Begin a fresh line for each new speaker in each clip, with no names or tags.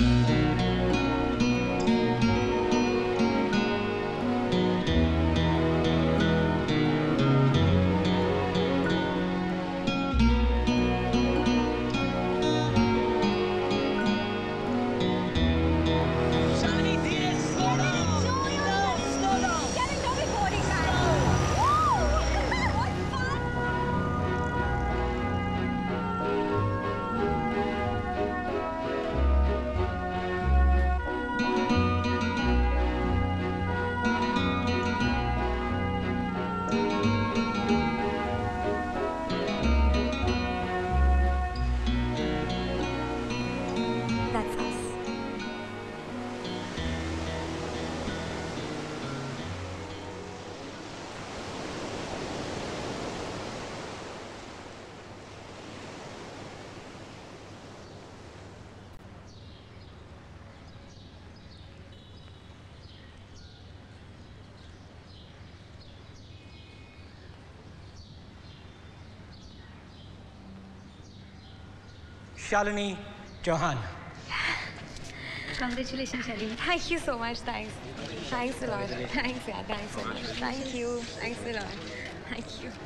Shalini Chauhan.
Congratulations, Shalini. Thank you so much. Thanks. Thanks a lot. Thanks, yeah. Thanks so much. Thank you. Thanks a lot. Thank you.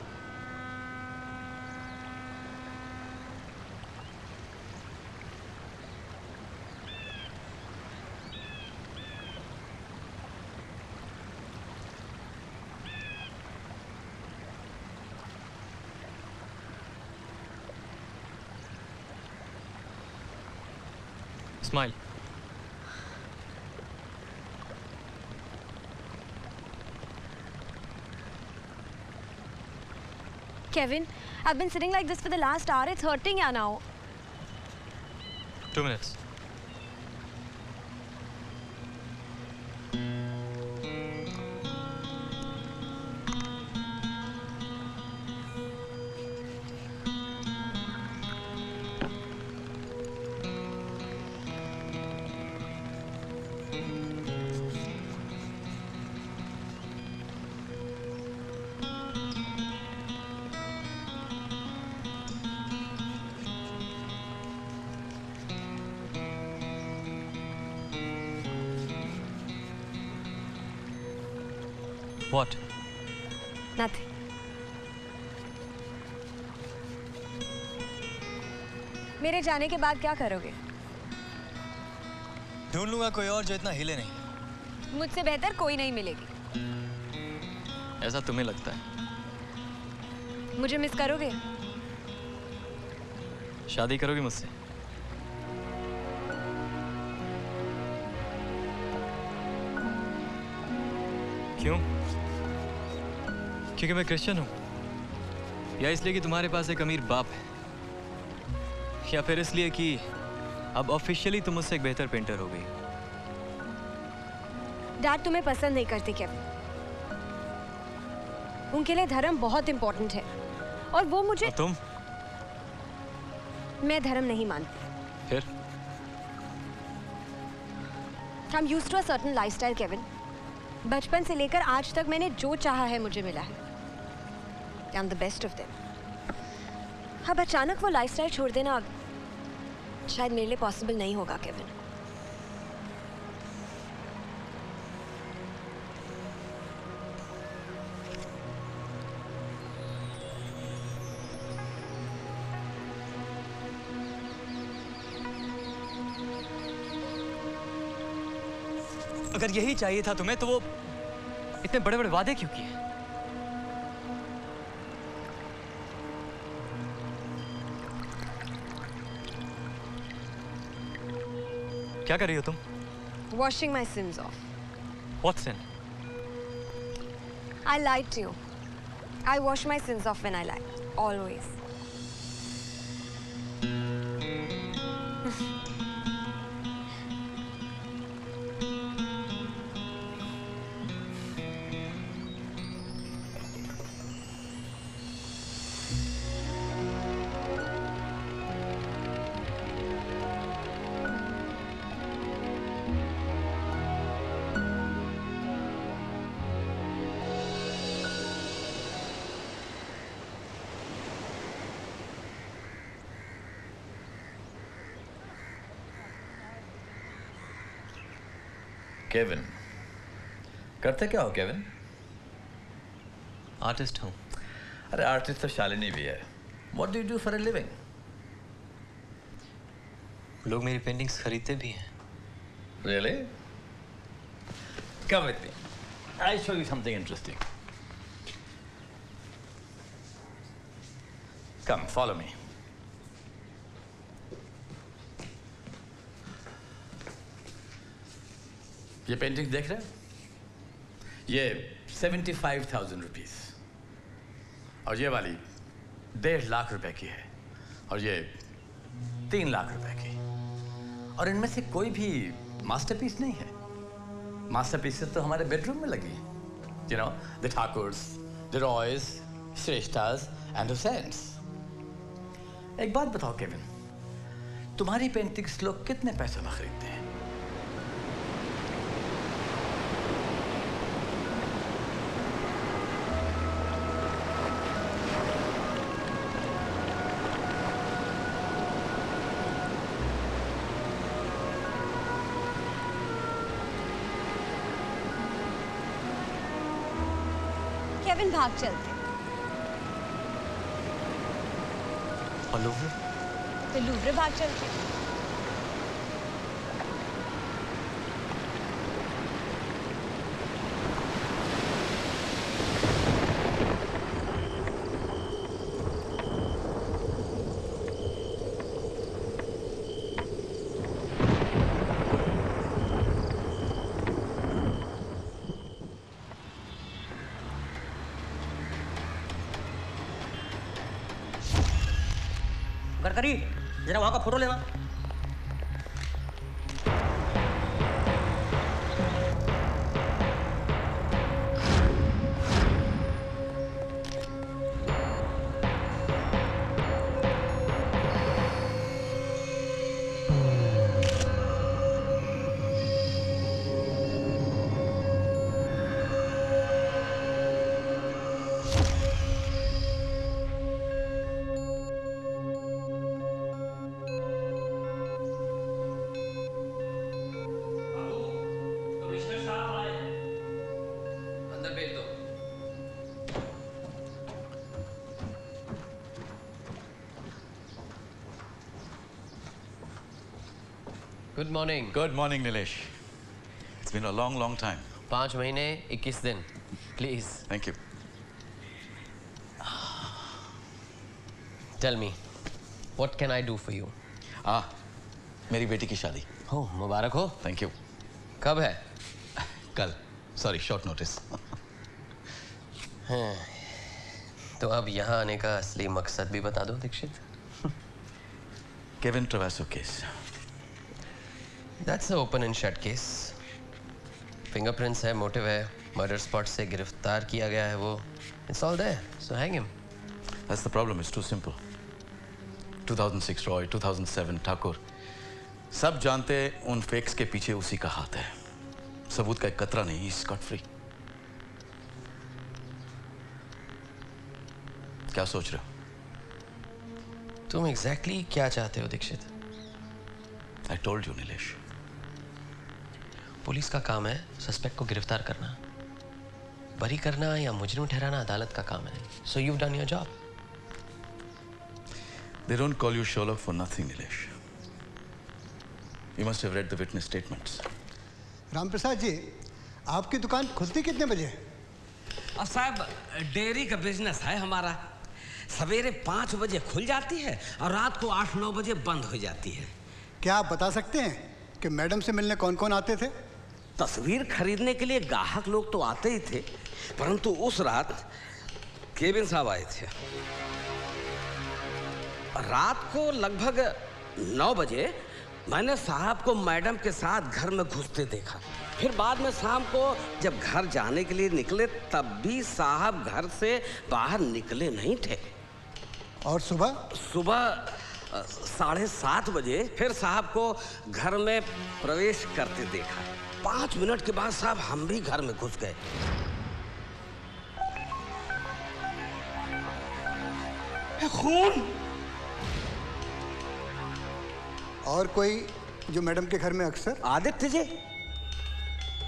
Smile.
Kevin, I've been sitting like this for the last hour. It's hurting ya now.
2 minutes. What?
Nothing. मेरे जाने के बाद क्या करोगे?
ढूंढ लूंगा कोई और जो इतना हिले नहीं।
मुझसे बेहतर कोई नहीं मिलेगी।
ऐसा तुम्हें लगता है?
मुझे मिस करोगे?
शादी करोगी मुझसे? क्यों? क्योंकि मैं क्रिश्चियन हूं, या इसलिए कि तुम्हारे पास एक अमीर बाप है, या फिर इसलिए कि अब ऑफिशियली तुम मुझसे एक बेहतर पेंटर हो गई?
डैड तुम्हें पसंद नहीं करते केविन। उनके लिए धर्म बहुत इंपॉर्टेंट है और वो मुझे।
और तुम?
मैं धर्म नहीं मानती।
फिर?
I'm used to a certain lifestyle, Kevin. बचपन से लेकर आज तक मैंने जो चाहा है मुझे मिला है। I'm the best of them. अब अचानक वो लाइफस्टाइल छोड़ देना शायद मेरे लिए पॉसिबल नहीं होगा केविन।
अगर यही चाहिए था तुम्हें तो वो इतने बड़े बड़े वादे क्यों किए? क्या कर रही हो तुम?
Washing my sins off.
What sin?
I lied to you. I wash my sins off when I lie. Always.
Kevin, करते क्या हो केविन?
आर्टिस्ट हूँ।
अरे आर्टिस्ट तो शालिनी भी है। What do you do for a living?
लोग मेरी पेंटिंग्स खरीदते भी हैं।
Really? Come with me. I'll show you something interesting. Come, follow me. ये पेंटिंग देख रहे हैं? ये 75,000 रुपीस और ये वाली 1.5 लाख रुपए की है और ये 3 लाख रुपए की। और इनमें से कोई भी मास्टरपीस नहीं है। मास्टरपीसेस तो हमारे बेडरूम में लगी, you know, the Thakurs, the Roys, Shresthas and Husains. एक बात बताओ केविन, तुम्हारी पेंटिंग्स लोग कितने पैसे में खरीदते हैं?
केविन भाग चलते।
और लूव्र?
तो लूव्र भाग चलते।
गडकरी, जरा वहां का फोटो लेना।
Good morning.
Good morning Nilesh. It's been a long long time.
5 महीने 21 दिन। Please.
Thank you.
Tell me, what can I do for you?
मेरी बेटी की शादी।
हो, मुबारक हो।
Thank you.
कब है?
कल। Sorry, short notice.
तो अब यहाँ आने का असली मकसद भी बता दो Dikshit.
Kevin Travasso case.
That's an open and shut case. Fingerprints है, motive है, murder spot से गिरफ्तार किया गया है वो। It's all there, so hang him.
That's the problem. It's too simple. 2006 Roy, 2007 Thakur, सब जानते उन फेक्स के पीछे उसी का हाथ है। सबूत का एक कतरा नहीं, स्कॉट फ्री। क्या सोच रहे हो?
तुम exactly क्या चाहते हो Dikshit?
I told you, Nilesh.
Police का काम है सस्पेक्ट को गिरफ्तार करना, बरी करना या मुजरिम ठहराना अदालत का काम है। So you've done your job.
They don't call you Sherlock for nothing, Nilesh. You must have read the witness statements.
Ramprasad जी, आपकी दुकान खुलती कितने बजे?
साहब, डेयरी का बिजनेस है हमारा। सवेरे 5 बजे खुल जाती है और रात को 8-9 बजे बंद हो जाती है।
क्या आप बता सकते हैं कि मैडम से मिलने कौन कौन आते थे?
तस्वीर खरीदने के लिए ग्राहक लोग तो आते ही थे, परंतु उस रात केविन साहब आए थे। रात को लगभग 9 बजे मैंने साहब को मैडम के साथ घर में घुसते देखा। फिर बाद में शाम को जब घर जाने के लिए निकले तब भी साहब घर से बाहर निकले नहीं थे।
और सुबह
7:30 बजे फिर साहब को घर में प्रवेश करते देखा। 5 मिनट के बाद साहब हम भी घर में घुस गए। खून।
और कोई जो मैडम के घर में अक्सर?
आदित्य जी।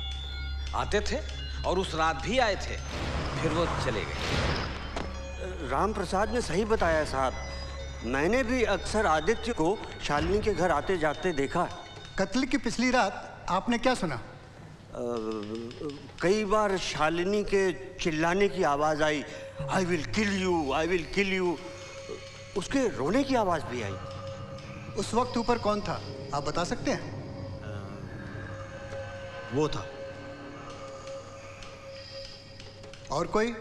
आते थे और उस रात भी आए थे, फिर वो चले गए।
राम प्रसाद ने सही बताया साहब, मैंने भी अक्सर आदित्य को शालिनी के घर आते जाते देखा।
कत्ल की पिछली रात आपने क्या सुना?
कई बार शालिनी के चिल्लाने की आवाज आई, I will kill you, I will kill you. उसके रोने की आवाज भी आई।
उस वक्त ऊपर कौन था, आप बता सकते हैं?
वो था।
और कोई?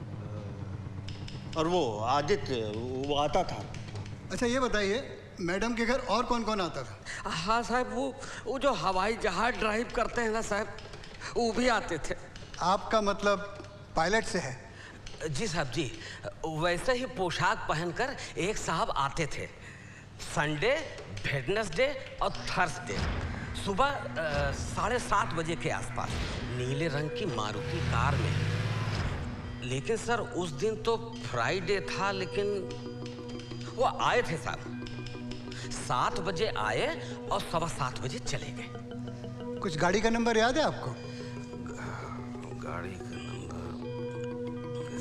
और वो आदित्य, वो आता था।
अच्छा ये बताइए, मैडम के घर और कौन कौन आता था?
हाँ साहब, वो जो हवाई जहाज ड्राइव करते हैं ना साहब, वो भी आते थे।
आपका मतलब पायलट से है?
जी साहब जी, वैसे ही पोशाक पहनकर एक साहब आते थे। संडे, वेडनेसडे और थर्सडे सुबह 7:30 बजे के आसपास नीले रंग की मारुति कार में। लेकिन सर उस दिन तो फ्राइडे था, लेकिन वो आए थे साहब। 7 बजे आए और 7:15 बजे चले गए।
कुछ गाड़ी का नंबर याद है आपको?
गाड़ी का नंबर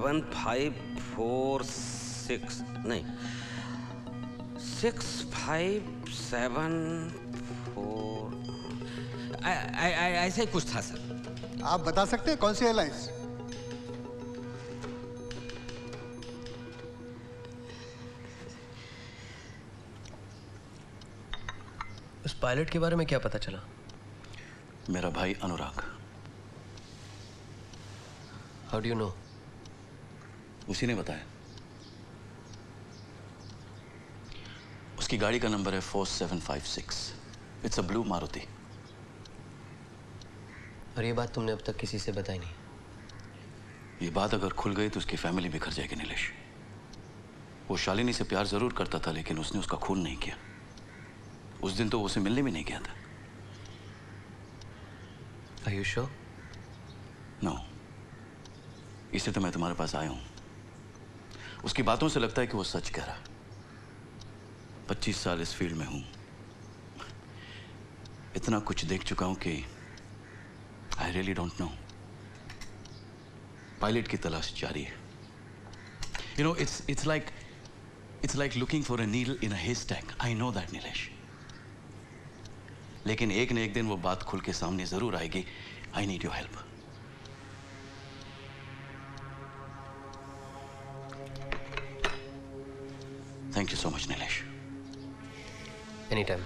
7546 नहीं 6574 ऐसा ही कुछ था सर।
आप बता सकते हैं कौन सी एयरलाइंस?
उस पायलट के बारे में क्या पता चला?
मेरा भाई Anurag.
How do you know?
उसी ने बताया। उसकी गाड़ी का नंबर है 4756। It's a blue Maruti.
और ये बात तुमने अब तक किसी से बताई नहीं?
ये बात अगर खुल गई तो उसकी फैमिली बिखर जाएगी नीलेश। वो शालिनी से प्यार जरूर करता था, लेकिन उसने उसका खून नहीं किया। उस दिन तो वो उसे मिलने भी नहीं गया था।
Are you sure?
नो, इससे तो मैं तुम्हारे पास आया हूं। उसकी बातों से लगता है कि वो सच कह रहा है। 25 साल इस फील्ड में हूं, इतना कुछ देख चुका हूं कि I really don't know. Pilot की तलाश जारी है। You know, it's like looking for a needle in a haystack. I know that Nilesh. लेकिन एक न एक दिन वो बात खुल के सामने जरूर आएगी। I need your help. Thank you so much Nilesh.
Anytime.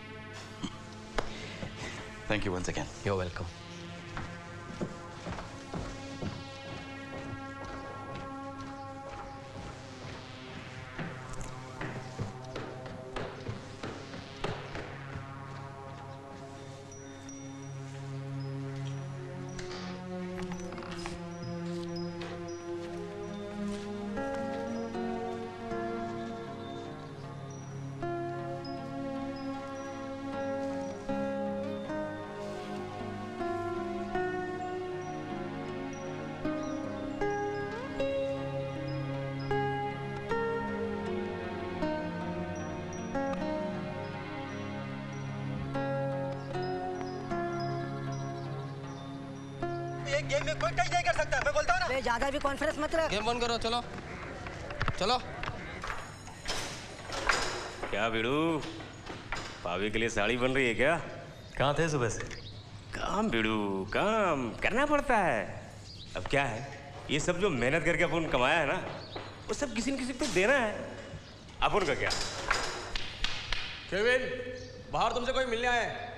Thank you once again.
You're welcome.
Game में कोई टच नहीं कर सकता, मैं बोलता हूँ ना।
ज्यादा भी कॉन्फ्रेंस मत रख।
गेम बंद करो, चलो चलो।
क्या बिड़ू, भाभी के लिए साड़ी बन रही है क्या?
कहाँ थे सुबह से?
काम बिड़ू, काम करना पड़ता है। अब क्या है, ये सब जो मेहनत करके अपन कमाया है ना, वो सब किसी न किसी को देना है। अपन का क्या?
केविन, बाहर तुमसे कोई मिलने आया है।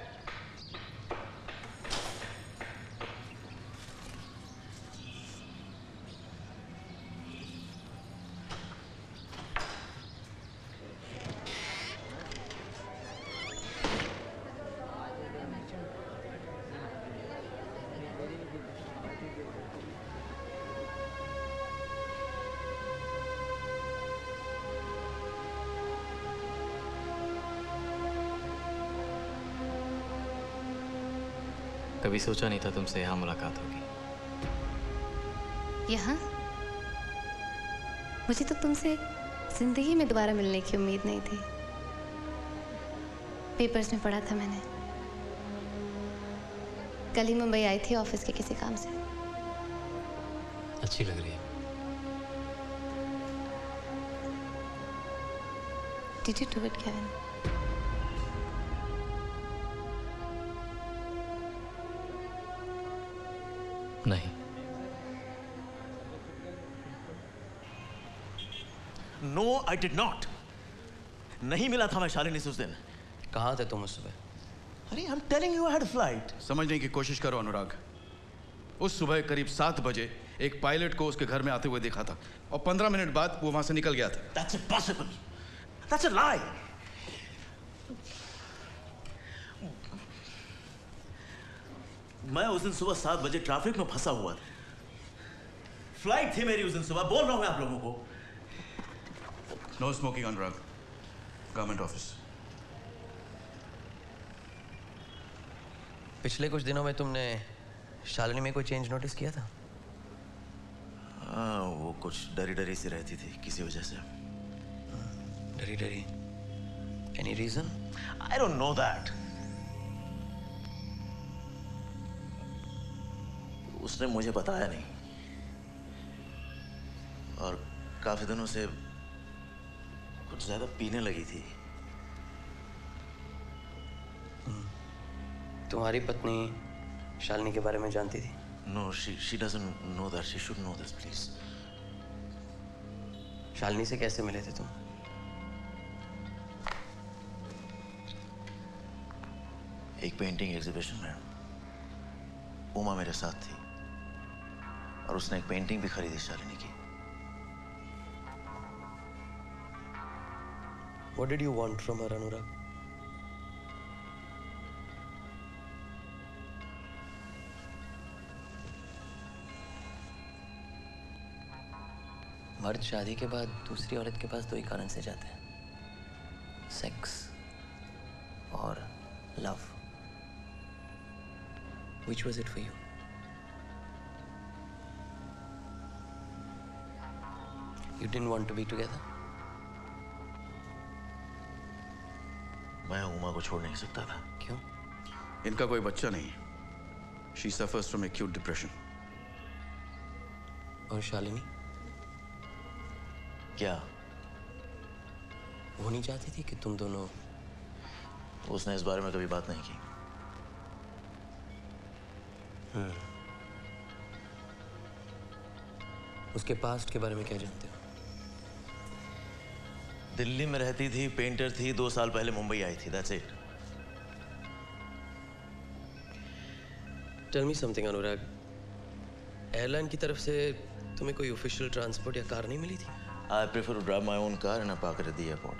कभी सोचा नहीं था तुमसे यहाँ मुलाकात होगी।
यहाँ? मुझे तो तुमसे जिंदगी में दोबारा मिलने की उम्मीद नहीं थी। पेपर्स में पढ़ा था मैंने, कल ही मुंबई आई थी ऑफिस के किसी काम से।
अच्छी लग रही है।
Did you do it, Kevin?
नहीं।
No, I did not. नहीं मिला था मैं शालिनी से उस दिन।
कहाँ थे तुम उस सुबह?
अरे I'm telling you I had a flight.
समझने की कोशिश करो अनुराग। उस सुबह करीब 7 बजे एक पायलट को उसके घर में आते हुए देखा था और 15 मिनट बाद वो वहां से निकल गया था।
That's impossible. That's a lie. मैं उस दिन सुबह 7 बजे ट्रैफिक में फंसा हुआ था। फ्लाइट थी मेरी उस दिन सुबह, बोल रहा हूं मैं आप लोगों को।
No smoking Anurag, government office.
पिछले कुछ दिनों में तुमने शालिनी में कोई चेंज नोटिस किया था?
हाँ, वो कुछ डरी डरी सी रहती थी किसी वजह से।
डरी डरी? Any reason?
I don't know that. उसने मुझे बताया नहीं और काफी दिनों से कुछ ज्यादा पीने लगी थी।
तुम्हारी पत्नी शालिनी के बारे में जानती थी?
No, she doesn't know that. She should know this, please.
Shalini से कैसे मिले थे तुम?
एक पेंटिंग एग्जीबिशन में उमा मेरे साथ थी और उसने एक पेंटिंग भी खरीदी शालिनी की।
What did you want from her, Anurag? मर्द शादी के बाद दूसरी औरत के पास दो ही कारण से जाते हैं, सेक्स और love. Which was it for you? You didn't want to be together?
मैं उमा को छोड़ नहीं सकता था।
क्यों?
इनका कोई बच्चा नहीं। She suffers from acute depression.
और शालिनी?
क्या?
वो नहीं चाहती थी कि तुम दोनों?
उसने इस बारे में कभी बात नहीं की।
उसके पास्ट के बारे में क्या जानते हो?
दिल्ली में रहती थी, पेंटर थी, 2 साल पहले मुंबई आई थी। That's it.
Tell me something, Anurag. Airline की तरफ से तुम्हें कोई ऑफिशियल ट्रांसपोर्ट या कार नहीं मिली थी?
I prefer to drive my own car and I park it at the airport.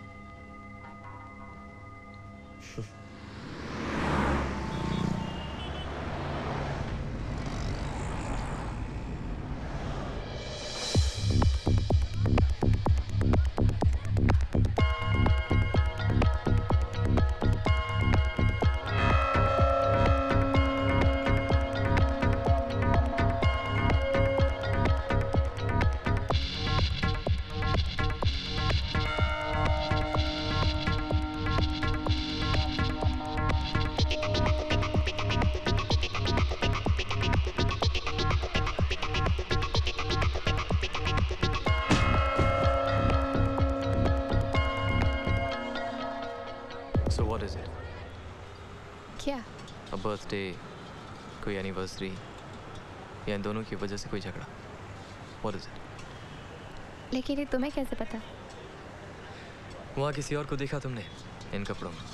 क्या?
बर्थडे, कोई एनिवर्सरी या इन दोनों की वजह से कोई झगड़ा? What is it?
लेकिन ये तुम्हें कैसे पता?
वहाँ किसी और को देखा तुमने इन कपड़ों में?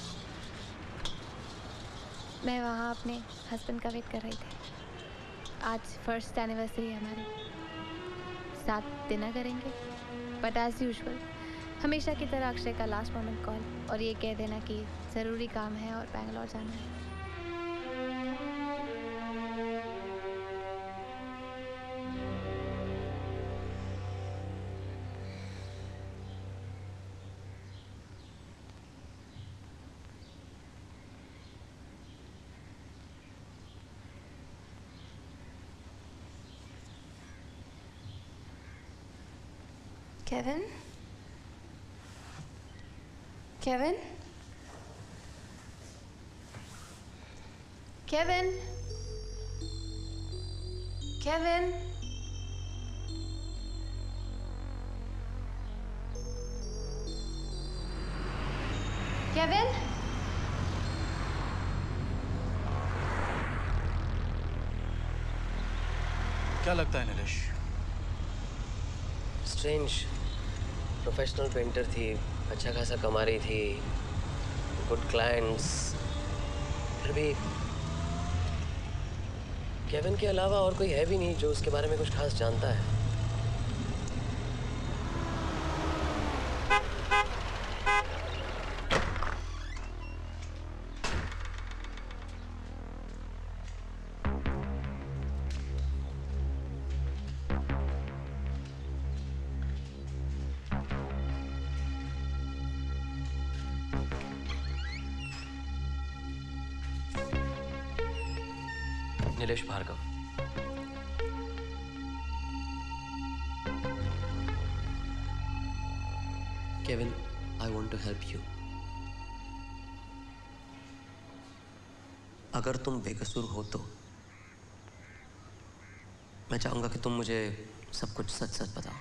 मैं वहाँ अपने हस्बैंड का वेट कर रही थी। आज फर्स्ट एनिवर्सरी है हमारी, साथ डिनर करेंगे। बट एज यूजुअल हमेशा की तरह अक्षय का लास्ट मोमेंट कॉल और ये कह देना कि ज़रूरी काम है और बैंगलोर जाना है। Kevin? Kevin? Kevin? Kevin, Kevin,
क्या लगता है नीलेश?
स्ट्रेंज। प्रोफेशनल पेंटर थी, अच्छा खासा कमा रही थी, गुड क्लाइंट्स, फिर भी केविन के अलावा और कोई है भी नहीं जो उसके बारे में कुछ खास जानता है। Nilesh Bhargav. Kevin, I want to help you. अगर तुम बेकसूर हो तो मैं चाहूंगा कि तुम मुझे सब कुछ सच सच बताओ।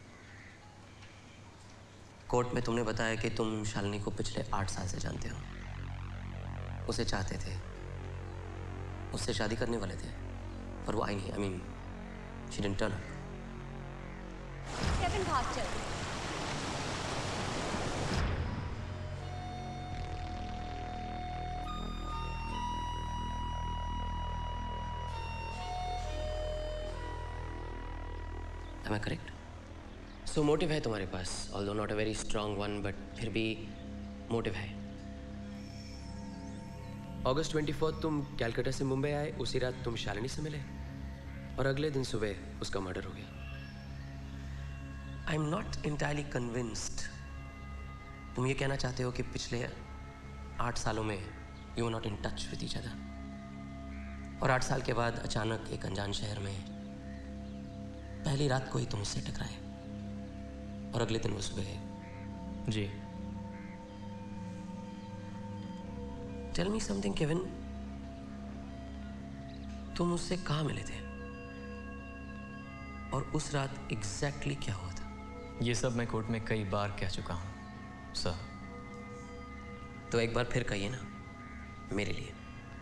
कोर्ट में तुमने बताया कि तुम शालिनी को पिछले 8 साल से जानते हो, उसे चाहते थे, उससे शादी करने वाले थे, पर वो आई नहीं। I mean she didn't turn up.
Kevin भाग चल।
Am I correct? So motive है तुम्हारे पास, although not a very strong one, but फिर भी मोटिव है। अगस्त 24 तुम कैलकाटा से मुंबई आए, उसी रात तुम शालिनी से मिले और अगले दिन सुबह उसका मर्डर हो गया। I am not entirely convinced तुम ये कहना चाहते हो कि पिछले 8 सालों में you are not in touch with each other, और 8 साल के बाद अचानक एक अनजान शहर में पहली रात को ही तुम उससे टकराए और अगले दिन वो सुबह।
जी।
टेल मी समथिंग केविन, तुम उससे कहाँ मिले थे और उस रात एग्जैक्टली क्या हुआ था?
ये सब मैं कोर्ट में कई बार कह चुका हूँ सर।
तो एक बार फिर कहिए ना मेरे लिए।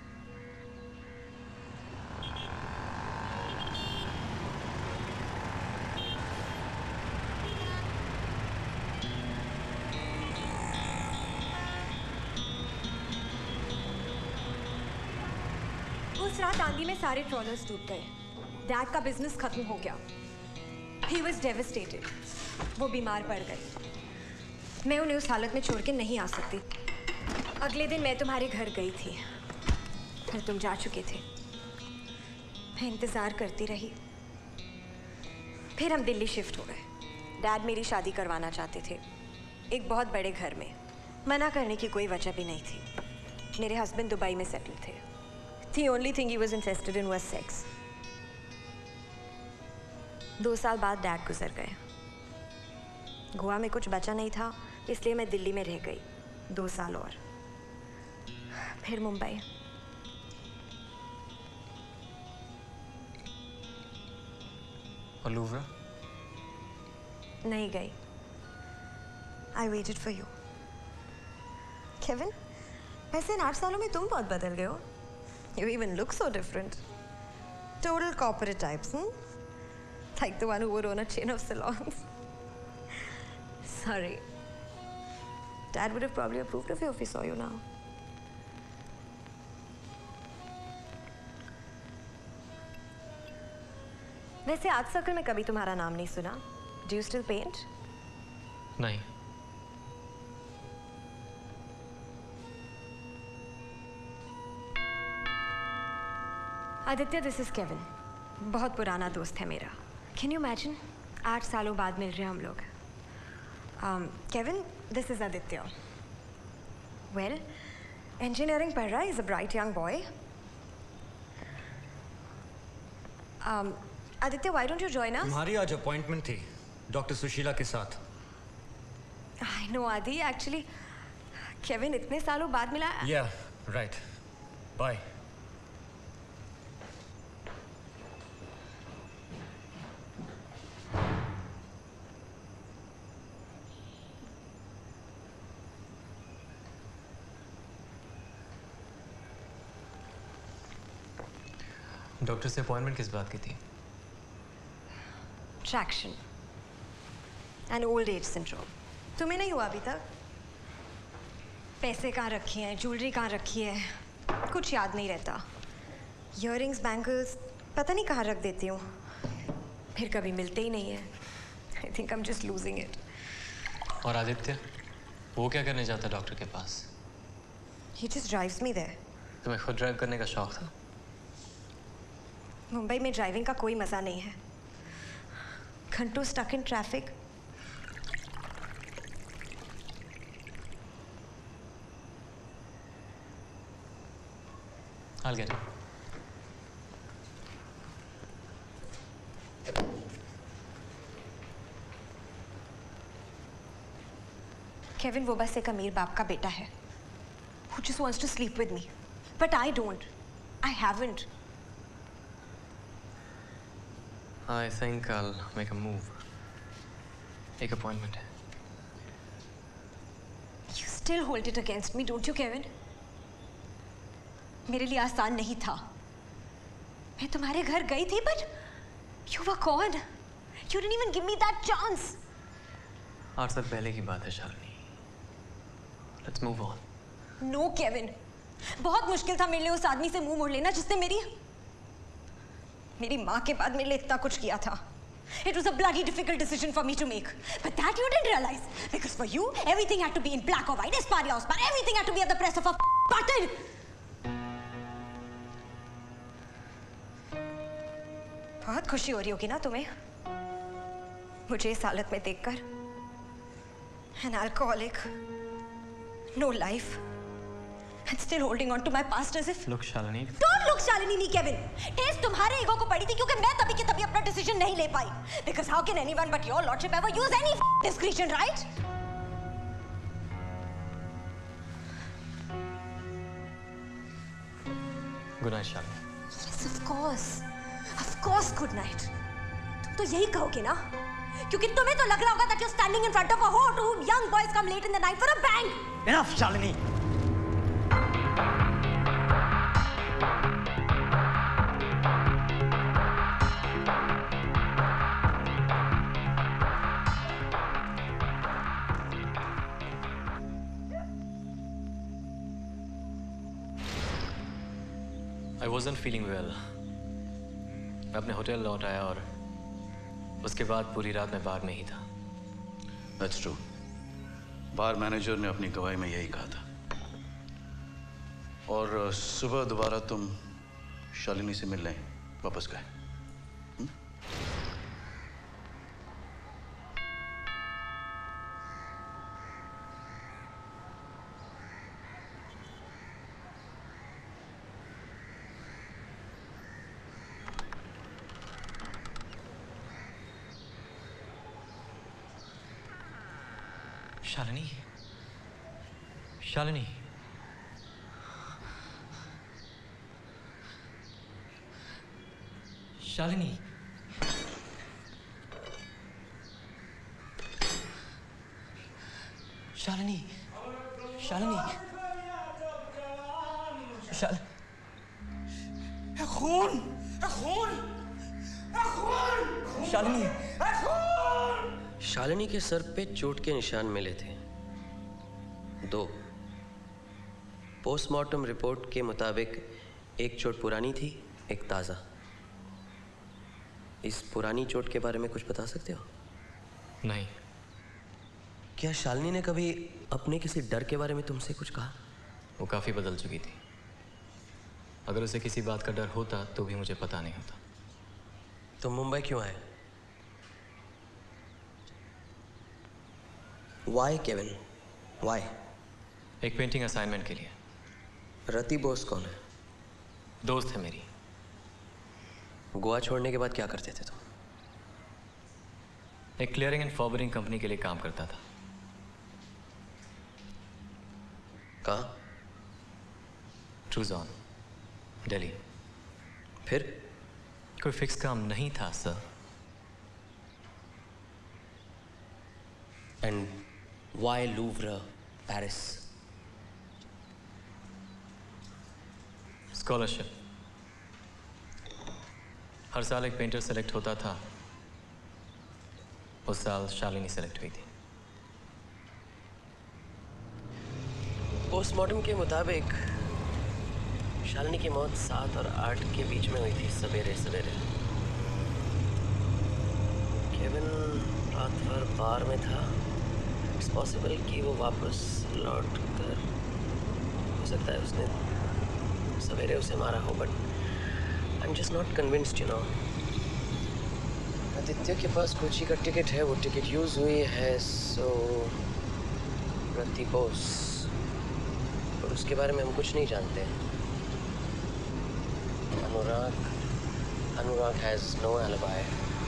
उस रात आंधी में सारे ट्रॉलर्स डूब गए। डैड का बिजनेस खत्म हो गया। He was devastated. वो बीमार पड़ गए। मैं उन्हें उस हालत में छोड़ के नहीं आ सकती। अगले दिन मैं तुम्हारे घर गई थी, फिर तुम जा चुके थे। मैं इंतज़ार करती रही। फिर हम दिल्ली शिफ्ट हो गए। डैड मेरी शादी करवाना चाहते थे, एक बहुत बड़े घर में। मना करने की कोई वजह भी नहीं थी। मेरे हस्बैंड दुबई में सेटल थे। The only thing he was interested in was sex. 2 साल बाद डैड गुजर गए। गोवा में कुछ बचा नहीं था, इसलिए मैं दिल्ली में रह गई 2 साल और, फिर मुंबई।
और लूवरा?
नहीं गई। I waited for you. Kevin, वैसे इन 8 सालों में तुम बहुत बदल गए हो। You even look so different. Total corporate types, Like the one who would own a chain of salons. Sorry. Dad would have probably approved of you if he saw you now. वैसे art circle में कभी तुम्हारा नाम नहीं सुना। Do you still paint?
नहीं।
Aditya, this is Kevin. बहुत पुराना दोस्त है मेरा। कैन यू इमेजिन 8 सालों बाद मिल रहे हैं हम लोग। Kevin, this is Aditya. Well, engineering पढ़ रहा है। Is a bright young boy. Aditya, why don't you join us?
तुम्हारी आज अपॉइंटमेंट थी डॉक्टर सुशीला के साथ।
I know Adi, actually Kevin इतने सालों बाद मिला।
Yeah right, bye.
डॉक्टर से अपॉइंटमेंट किस बात की थी?
Traction and old age syndrome. तुम्हें नहीं हुआ अभी तक? पैसे कहाँ रखे हैं, ज्वेलरी कहाँ रखी है, कुछ याद नहीं रहता। इयररिंग्स, बैंगल्स पता नहीं कहाँ रख देती हूँ, फिर कभी मिलते ही नहीं है। I think I am just losing it.
और आदित्य, वो क्या करने जाता डॉक्टर के पास?
He just drives me there.
तुम्हें खुद ड्राइव करने का शौक था?
मुंबई में ड्राइविंग का कोई मज़ा नहीं है। घंटों stuck in traffic.
I'll get it.
Kevin वो बस एक अमीर बाप का बेटा है who just wants to sleep with me, but I don't. I haven't.
I think I'll make a move. एक अपॉइंटमेंट है।
You still hold it against me, don't you, Kevin? मेरे लिए आसान नहीं था। मैं तुम्हारे घर गई थी, but you were gone. You didn't even give me that chance.
8 साल पहले की बात है Shalini. Let's move on.
No, Kevin. बहुत मुश्किल था मेरे लिए उस आदमी से मुंह मोड़ लेना जिसने मेरी माँ के बाद मेरे लिए इतना कुछ किया था। It was a bloody difficult decision for me to make, but that you didn't realize, because for you everything had to be in black or white, Esparia or Spar, everything had to be at the press of a button. बहुत खुशी हो रही होगी ना तुम्हें मुझे इस हालत में देखकर? An alcoholic, no life, and still holding on to my past as if.
Look, Shalini.
Don't look, Shalini, नहीं Kevin. टेस्ट तुम्हारे ईगो को पड़ी थी क्योंकि मैं तभी के तभी अपना डिसीजन नहीं ले पाई. Because how can anyone but your lordship ever use any discretion, right?
Good night, Shalini.
Yes, of course, good night. तुम तो यही कहोगे ना? क्योंकि तुम्हें तो लग रहा होगा that you're standing in front of a whore to whom young boys come late in the night for a bang.
Enough, Shalini.
I wasn't feeling well. मैं अपने होटल लौट आया और उसके बाद पूरी रात मैं बार में ही था।
That's true. बार मैनेजर ने अपनी गवाही में यही कहा था। और सुबह दोबारा तुम शालिनी से मिलने वापस गए।
शालिनी, शालिनी, शालिनी, शालिनी, शालिनी,
खून, खून, खून,
शालिनी,
शालिनी के सर पे चोट के निशान मिले थे, 2। पोस्टमार्टम रिपोर्ट के मुताबिक एक चोट पुरानी थी, एक ताज़ा। इस पुरानी चोट के बारे में कुछ बता सकते हो?
नहीं।
क्या शालिनी ने कभी अपने किसी डर के बारे में तुमसे कुछ कहा?
वो काफ़ी बदल चुकी थी। अगर उसे किसी बात का डर होता तो भी मुझे पता नहीं होता।
तुम मुंबई क्यों आए? Why, Kevin? Why?
एक पेंटिंग असाइनमेंट के लिए।
रति बोस कौन है?
दोस्त है मेरी।
गोवा छोड़ने के बाद क्या करते थे तुम?
एक क्लियरिंग एंड फॉरवर्डिंग कंपनी के लिए काम करता था।
कहाँ?
ट्रूजॉन, दिल्ली।
फिर?
कोई फिक्स काम नहीं था sir.
And why Louvre, Paris?
Scholarship. हर साल एक पेंटर सेलेक्ट होता था। उस साल शालिनी सेलेक्ट हुई थी।
पोस्टमार्टम के मुताबिक शालिनी की मौत 7 और 8 के बीच में हुई थी, सवेरे सवेरे। केविन रात भर बार में था। इट्स पॉसिबल कि वो वापस लौट कर, हो सकता है उसने सवेरे उसे मारा हो, but I am just not convinced, you know. Aditya के पास कोची का टिकट है, वो टिकट यूज हुई है, सो प्रतिपोस, और उसके बारे में हम कुछ नहीं जानते। Anurag has no alibi.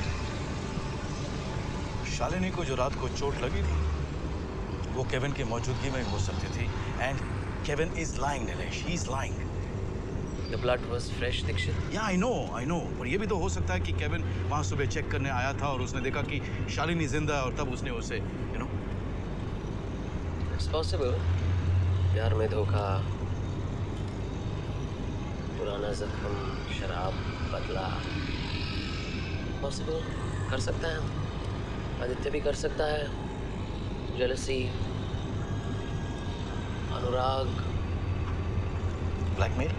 Shalini को जो रात को चोट लगी थी वो केविन की मौजूदगी में हो सकती थी, and Kevin is lying Nilesh, he is lying.
The blood was fresh, Dikshit.
Yeah, I know. पर ये भी तो हो सकता है कि केविन वहाँ सुबह चेक करने आया था और उसने देखा कि शालिनी जिंदा है और तब उसने उसे, you know.
It's possible. प्यार में धोखा, पुराना जख्म, शराब, बदला, पॉसिबल कर सकता है। आदित्य भी कर सकता है। जेलसी, अनुराग,
ब्लैकमेल।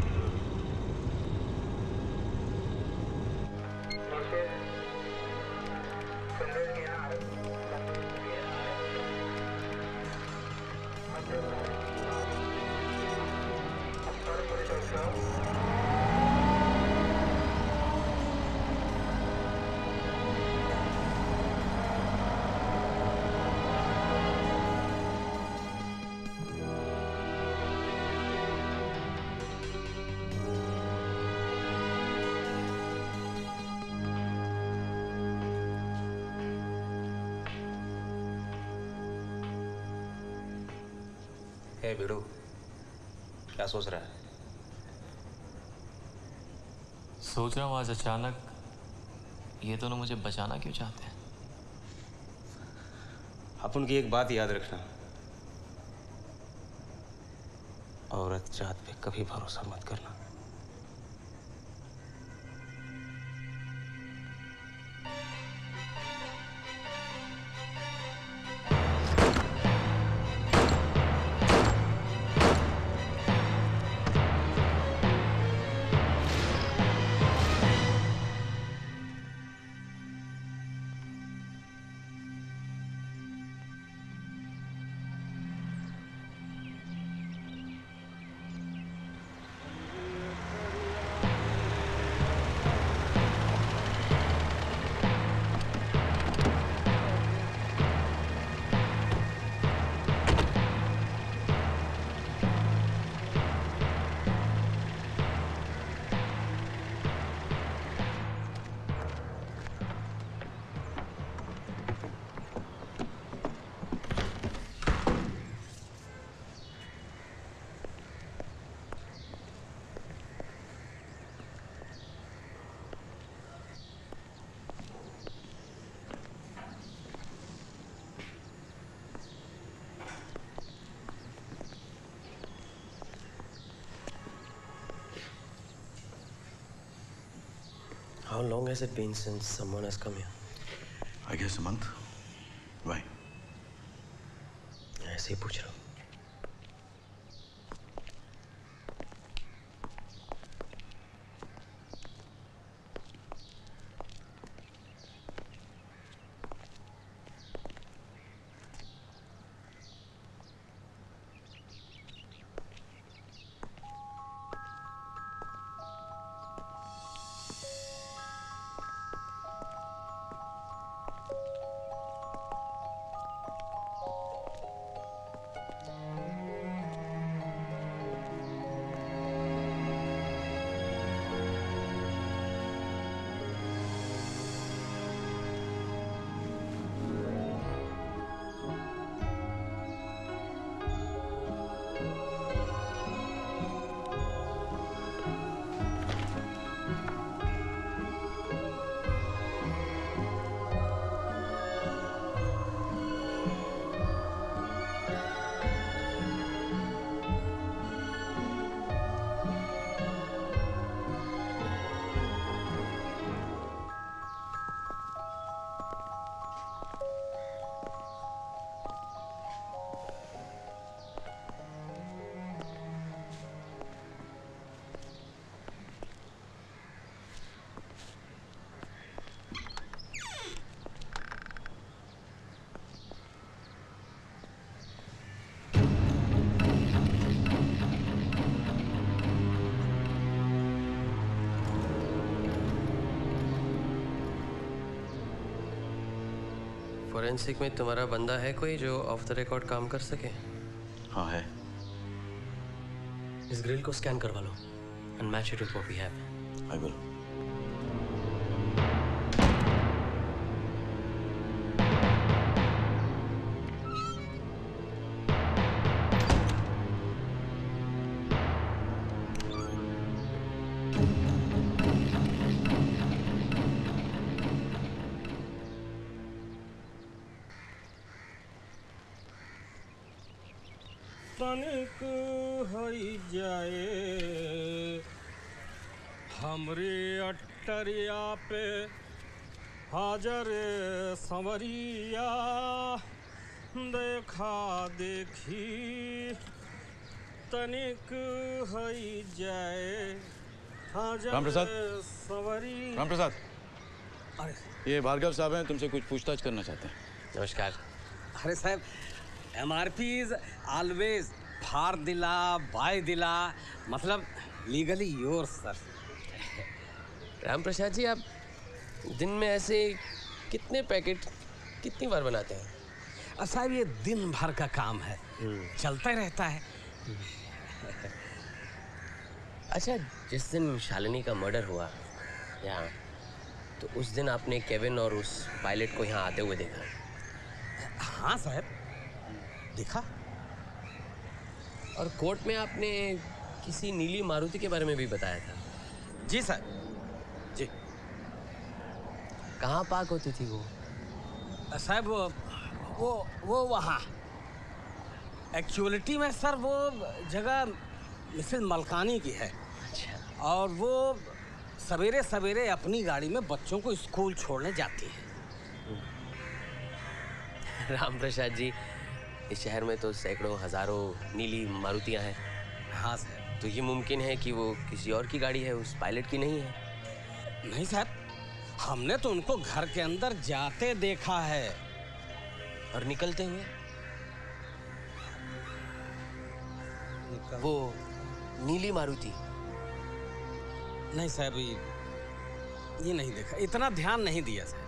बिडू, क्या सोच रहा है?
सोच रहा हूँ आज अचानक ये दोनों मुझे बचाना क्यों चाहते हैं।
अपन की एक बात याद रखना, औरत जात पे कभी भरोसा मत करना।
How long has it been since someone has come here?
I guess a month. Why?
ऐसे ही पूछ रहा हूँ। फोरेंसिक में तुम्हारा बंदा है कोई जो ऑफ द रिकॉर्ड काम कर सके?
हाँ है।
इस ग्रिल को स्कैन करवा लो and match it with what we have.
I will.
तनिक हई जाए हमरे अटरिया पे हाजर संवरिया देखा देखी तनिक हई जाए हाजर
रामप्रसाद।
संवरी।
रामप्रसाद, ये भार्गव साहब हैं, तुमसे कुछ पूछताछ करना चाहते हैं।
नमस्कार। अरे साहब, MRP इज ऑलवेज फार दिला बाय दिला, मतलब legally your sir.
Ramprasad ji, आप दिन में ऐसे कितने पैकेट कितनी बार बनाते हैं?
साहब ये दिन भर का काम है, चलता रहता है।
अच्छा, जिस दिन शालिनी का मर्डर हुआ यहाँ, तो उस दिन आपने केविन और उस पायलट को यहाँ आते हुए देखा?
हाँ साहब, देखा।
और कोर्ट में आपने किसी नीली मारुति के बारे में भी बताया था।
जी सर, जी।
कहाँ पार्क होती थी वो?
साहब वो वहाँ एक्चुअलिटी में सर वो जगह मिसेस मलकानी की है।
अच्छा।
और वो सवेरे सवेरे अपनी गाड़ी में बच्चों को स्कूल छोड़ने जाती है।
रामप्रसाद जी, इस शहर में तो सैकड़ों हजारों नीली मारुतियाँ हैं।
हाँ सर।
तो ये मुमकिन है कि वो किसी और की गाड़ी है, उस पायलट की नहीं है?
नहीं साहब, हमने तो उनको घर के अंदर जाते देखा है।
और निकलते हुए? वो नीली मारुति?
नहीं साहब, ये नहीं देखा, इतना ध्यान नहीं दिया साहब।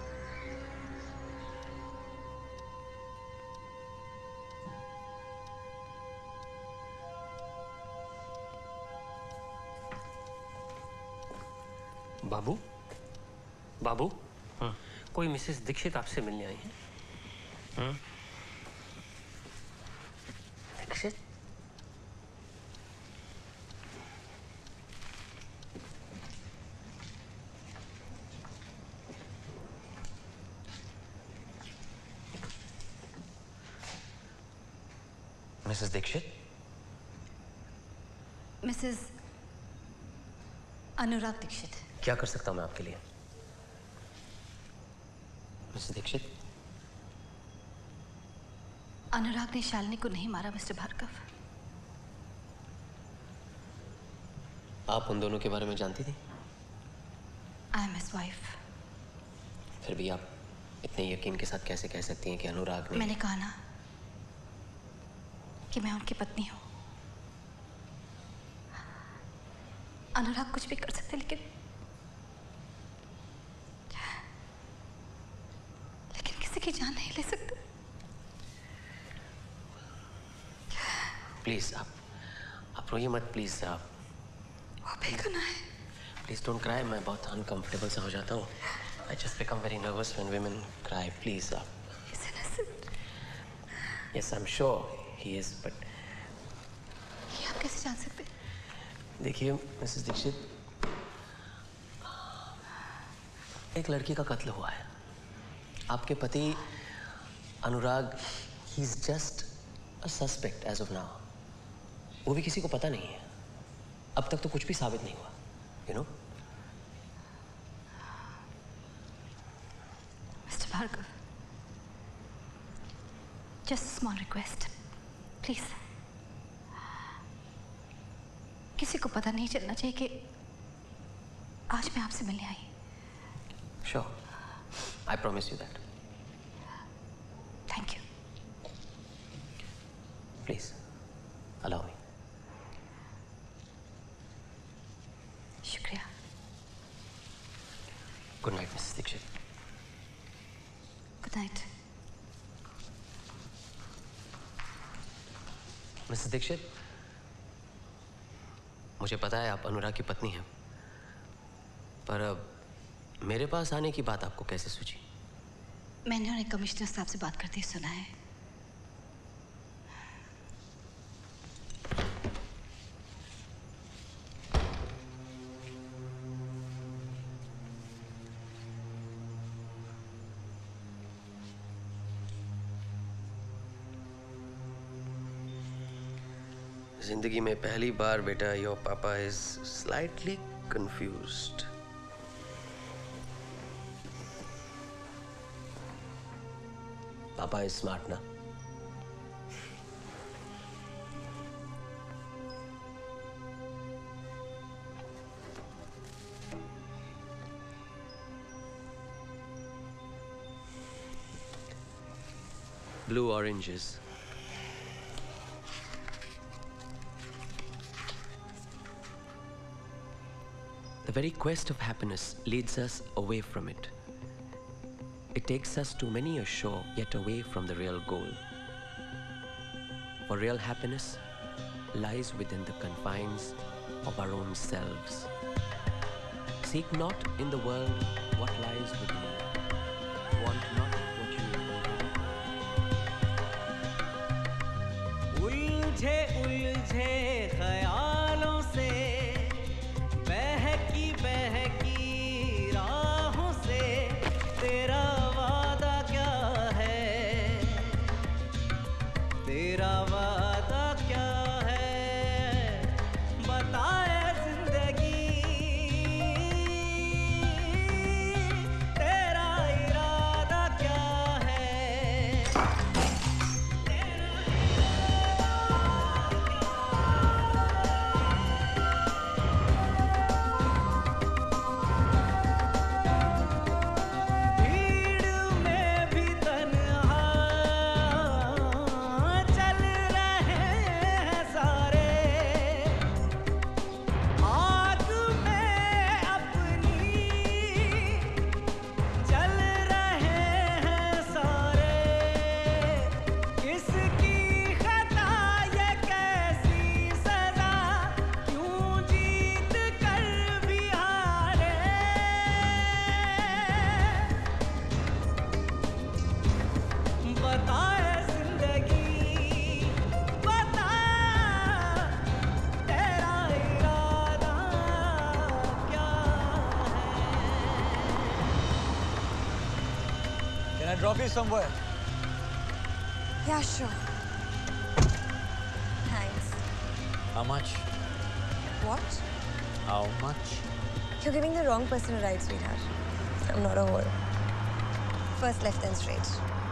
बाबू, बाबू, कोई मिसेस दीक्षित आपसे मिलने आई है। दीक्षित?
मिसेस दीक्षित?
मिसेस अनुराग दीक्षित।
क्या कर सकता हूँ मैं आपके लिए? मिसेस दीक्षित?
अनुराग ने शालिनी को नहीं मारा मिस्टर भार्गव।
आप उन दोनों के बारे में जानती थी?
I am his wife.
फिर भी आप इतने यकीन के साथ कैसे कह सकती हैं कि अनुराग ने?
मैंने कहा ना कि मैं उनकी पत्नी हूँ। अनुराग कुछ भी कर सकते, लेकिन किसी की जान नहीं ले सकते।
प्लीज आप रोइए मत, प्लीज। आप
वो बेगुनाह है।
Please don't cry. मैं बहुत अनकंफर्टेबल सा हो जाता हूँ। I just become very nervous when women cry. Please आप। Yes, I am sure he is, but
ये आप कैसे जान सकते?
देखिए मिसेस दीक्षित, एक लड़की का कत्ल हुआ है। आपके पति Anurag, he is just a suspect as of now. वो भी किसी को पता नहीं है। अब तक तो कुछ भी साबित नहीं हुआ, you know.
Mister Bhargav, just small request, please. किसी को पता नहीं चलना चाहिए कि आज मैं आपसे मिलने आई।
Sure, I promise you that.
Thank you.
Please allow me.
शुक्रिया।
Good night Mrs Dikshit.
Good night.
Mrs Dikshit, मुझे पता है आप अनुराग की पत्नी हैं, पर मेरे पास आने की बात आपको कैसे सूझी?
मैंने उन्हें कमिश्नर साहब से बात करते सुना है।
जिंदगी में पहली बार बेटा your papa is slightly confused. Papa is smart ना? Blue oranges. The very quest of happiness leads us away from it. It takes us to many a shore, yet away from the real goal. For real happiness lies within the confines of our own selves. Seek not in the world what lies within you. Want not what you
उलझे उलझे ख्यालों से बहकी बहकी राहों से तेरा वादा क्या है, तेरा वादा क्या है, बताए जिंदगी तेरा इरादा क्या है।
Can I drop you somewhere?
Yeah, sure. Thanks.
How much?
What?
How much?
You're giving the wrong person a ride, sweetheart. I'm not a whore. First left, then straight.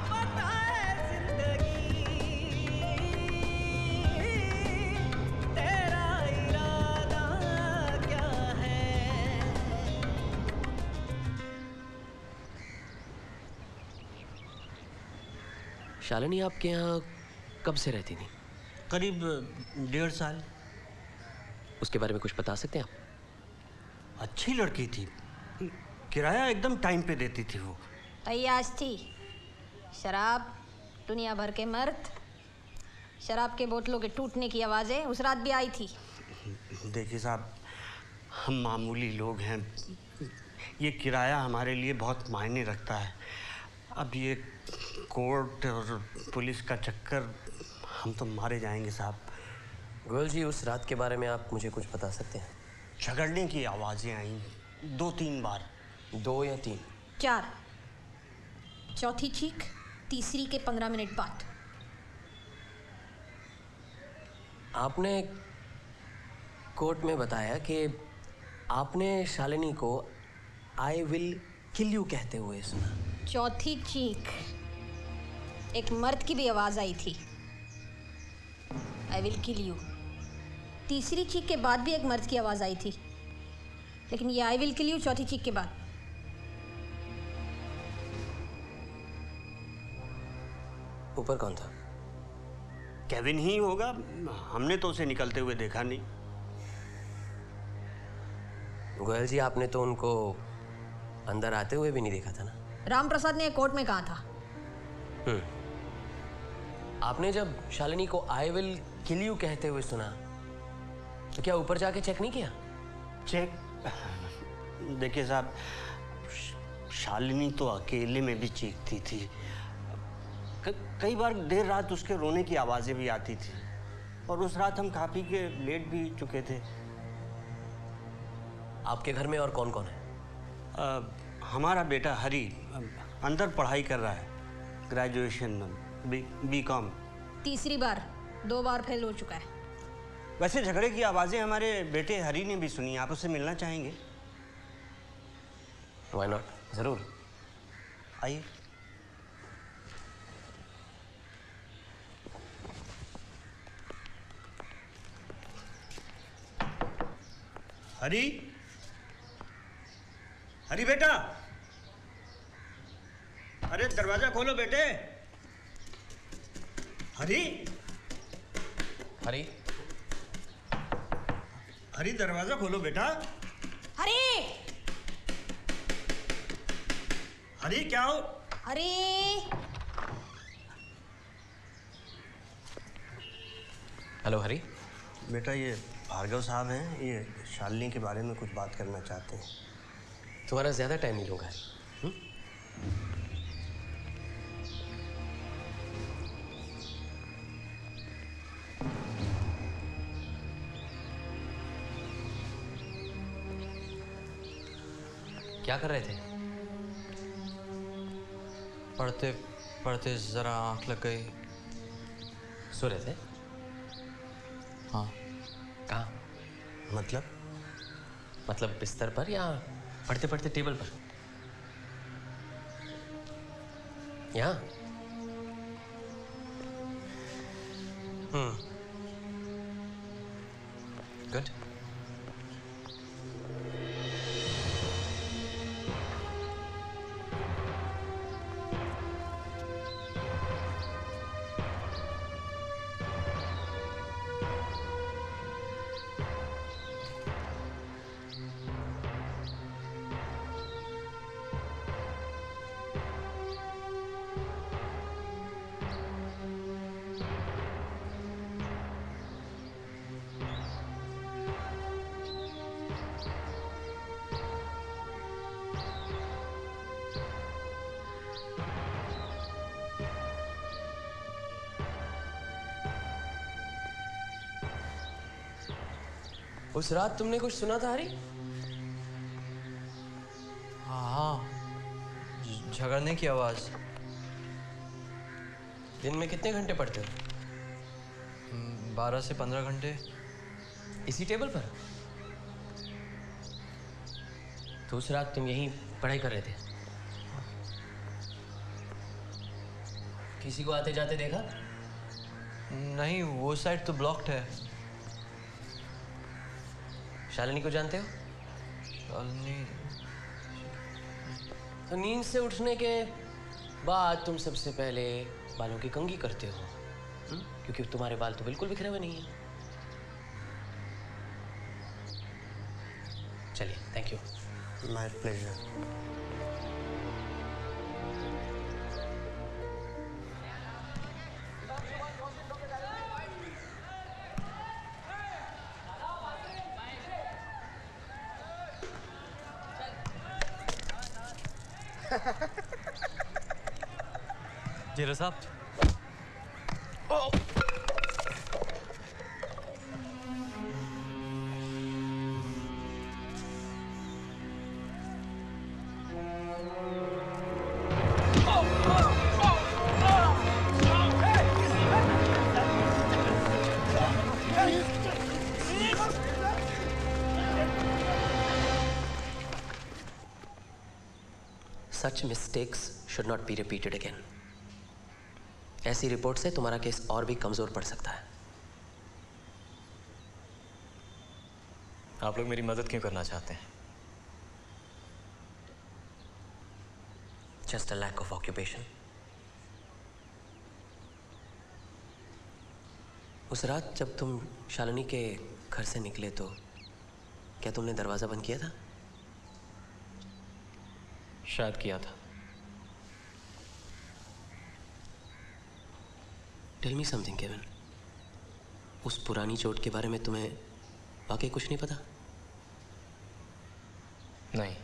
Shalini आपके यहाँ कब से रहती थी?
करीब 1.5 साल।
उसके बारे में कुछ बता सकते हैं आप?
अच्छी लड़की थी, किराया एकदम टाइम पे देती थी वो।
अय्याश थी, शराब, दुनिया भर के मर्द, शराब के बोतलों के टूटने की आवाज़ें उस रात भी आई थी।
देखिए साहब, हम मामूली लोग हैं, ये किराया हमारे लिए बहुत मायने रखता है। अब ये कोर्ट और पुलिस का चक्कर, हम तो मारे जाएंगे साहब।
गोयल जी, उस रात के बारे में आप मुझे कुछ बता सकते हैं?
झगड़ने की आवाज़ें आई 2-3 बार।
2 या 3?
4। चौथी चीख तीसरी के 15 मिनट बाद।
आपने कोर्ट में बताया कि आपने शालिनी को आई विल किल यू कहते हुए सुना।
चौथी चीख एक मर्द की भी आवाज आई थी, आई विल किल यू। तीसरी चीख के बाद भी एक मर्द की आवाज आई थी, लेकिन ये आई विल किल यू चौथी चीख के बाद।
ऊपर कौन था?
केविन ही होगा, हमने तो उसे निकलते हुए देखा नहीं।
गोयल जी, आपने तो उनको अंदर आते हुए भी नहीं देखा था ना?
राम प्रसाद ने कोर्ट में कहा था।
आपने जब शालिनी को आई विल किल यू कहते हुए सुना, तो क्या ऊपर जाके चेक नहीं किया?
चेक? देखिए साहब, शालिनी तो अकेले में भी चीखती थी। कई बार देर रात उसके रोने की आवाज़ें भी आती थी, और उस रात हम खा पी के लेट भी चुके थे।
आपके घर में और कौन कौन है?
हमारा बेटा हरी अंदर पढ़ाई कर रहा है, ग्रेजुएशन बीकॉम।
तीसरी बार, 2 बार फेल हो चुका है।
वैसे झगड़े की आवाज़ें हमारे बेटे हरी ने भी सुनी। आप उससे मिलना चाहेंगे?
Why not? जरूर
आइए। हरी, हरी बेटा, अरे दरवाजा खोलो बेटे। हरी,
हरी,
हरी दरवाजा खोलो बेटा।
हरी,
हरी क्या हो?
हरी,
हेलो हरी।
बेटा ये भार्गव साहब हैं, ये शालिनी के बारे में कुछ बात करना चाहते हैं।
तुम्हारा ज्यादा टाइम नहीं लूंगा। क्या कर रहे थे?
पढ़ते पढ़ते जरा आंख लग गई।
सो रहे थे?
हाँ।
कहाँ? मतलब बिस्तर पर या पढ़ते पढ़ते टेबल पर? यहाँ? गुड। उस रात तुमने कुछ सुना था हरी?
हाँ, झगड़ने की आवाज।
दिन में कितने घंटे पढ़ते हो?
12 से 15 घंटे।
इसी टेबल पर? तो उस रात तुम यहीं पढ़ाई कर रहे थे? किसी को आते जाते देखा?
नहीं, वो साइड तो ब्लॉक्ड है।
शालिनी को जानते हो?
शालिनी?
तो नींद से उठने के बाद तुम सबसे पहले बालों की कंघी करते हो, क्योंकि तुम्हारे बाल तो बिल्कुल बिखरे हुए नहीं है। चलिए, thank you.
My pleasure.
Jailer साहब।
Such mistakes should not be repeated again. ऐसी रिपोर्ट से तुम्हारा केस और भी कमजोर पड़ सकता है।
आप लोग मेरी मदद क्यों करना चाहते हैं?
Just a lack of occupation. उस रात जब तुम शालिनी के घर से निकले तो क्या तुमने दरवाजा बंद किया था?
शायद किया था।
Tell me something, Kevin. उस पुरानी चोट के बारे में तुम्हें वाकई कुछ नहीं पता?
नहीं।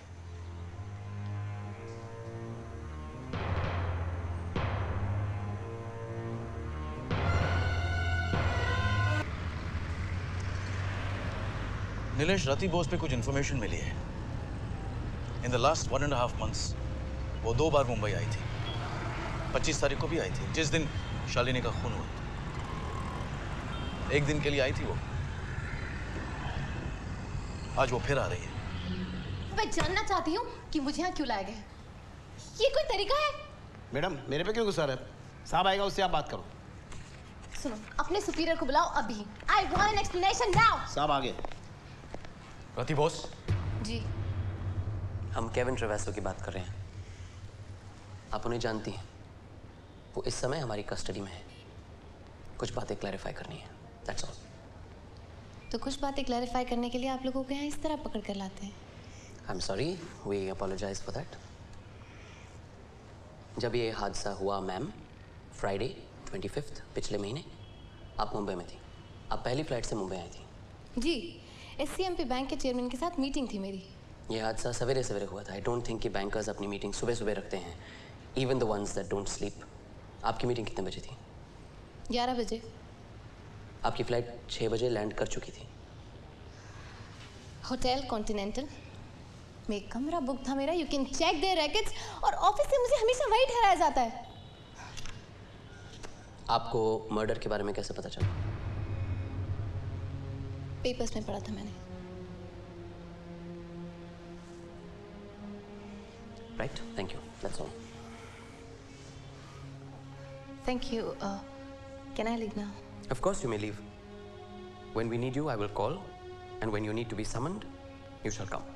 नीलेश, रति बोस पे कुछ इन्फॉर्मेशन मिली है। इन द लास्ट 1.5 months वो 2 बार मुंबई आई थी। 25 तारीख को भी आई थी, जिस दिन शालिनी का खून हुआ। एक दिन के लिए आई थी वो। आज वो फिर आ रही है।
मैं जानना चाहती हूँ कि मुझे यहाँ क्यों लाया गया। ये कोई तरीका है?
मैडम, मेरे पे क्यों गुस्सा है? साहब आएगा, उससे आप बात करो।
सुनो, अपने सुपीरियर को बुलाओ अभी। I want an explanation now.
साहब आगे।
रति बोस।
जी।
हम केविन ट्रेवेसो की बात कर रहे हैं। आप उन्हें जानती हैं। वो इस समय हमारी कस्टडी में है। कुछ बातें क्लैरिफाई करनी है। That's all.
तो कुछ बातें क्लैरिफाई करने के लिए आप लोगों को यहाँ इस तरह पकड़ कर लाते हैं।
I'm sorry, we apologize for that. जब ये हादसा हुआ मैम, फ्राइडे 25th पिछले महीने, आप मुंबई में थी। आप पहली फ्लाइट से मुंबई आई थी।
जी, SCMP बैंक के चेयरमैन के साथ मीटिंग थी मेरी।
ये हादसा सवेरे सवेरे हुआ था। आई डोंट थिंक कि बैंकर्स अपनी मीटिंग सुबह सुबह रखते हैं, even the ones that don't sleep. आपकी मीटिंग कितने बजे थी?
11 बजे।
आपकी फ्लाइट 6 बजे लैंड कर चुकी थी।
होटल कॉन्टिनेंटल में कमरा बुक था मेरा। You can check their rackets. और ऑफिस से मुझे हमेशा वही ठहराया जाता है।
आपको मर्डर के बारे में कैसे पता चला?
पेपर्स में पढ़ा था मैंने।
Right, thank you, that's all.
Thank you. Can I leave now?
Of course you may leave. When we need you, I will call, and when you need to be summoned, you shall come.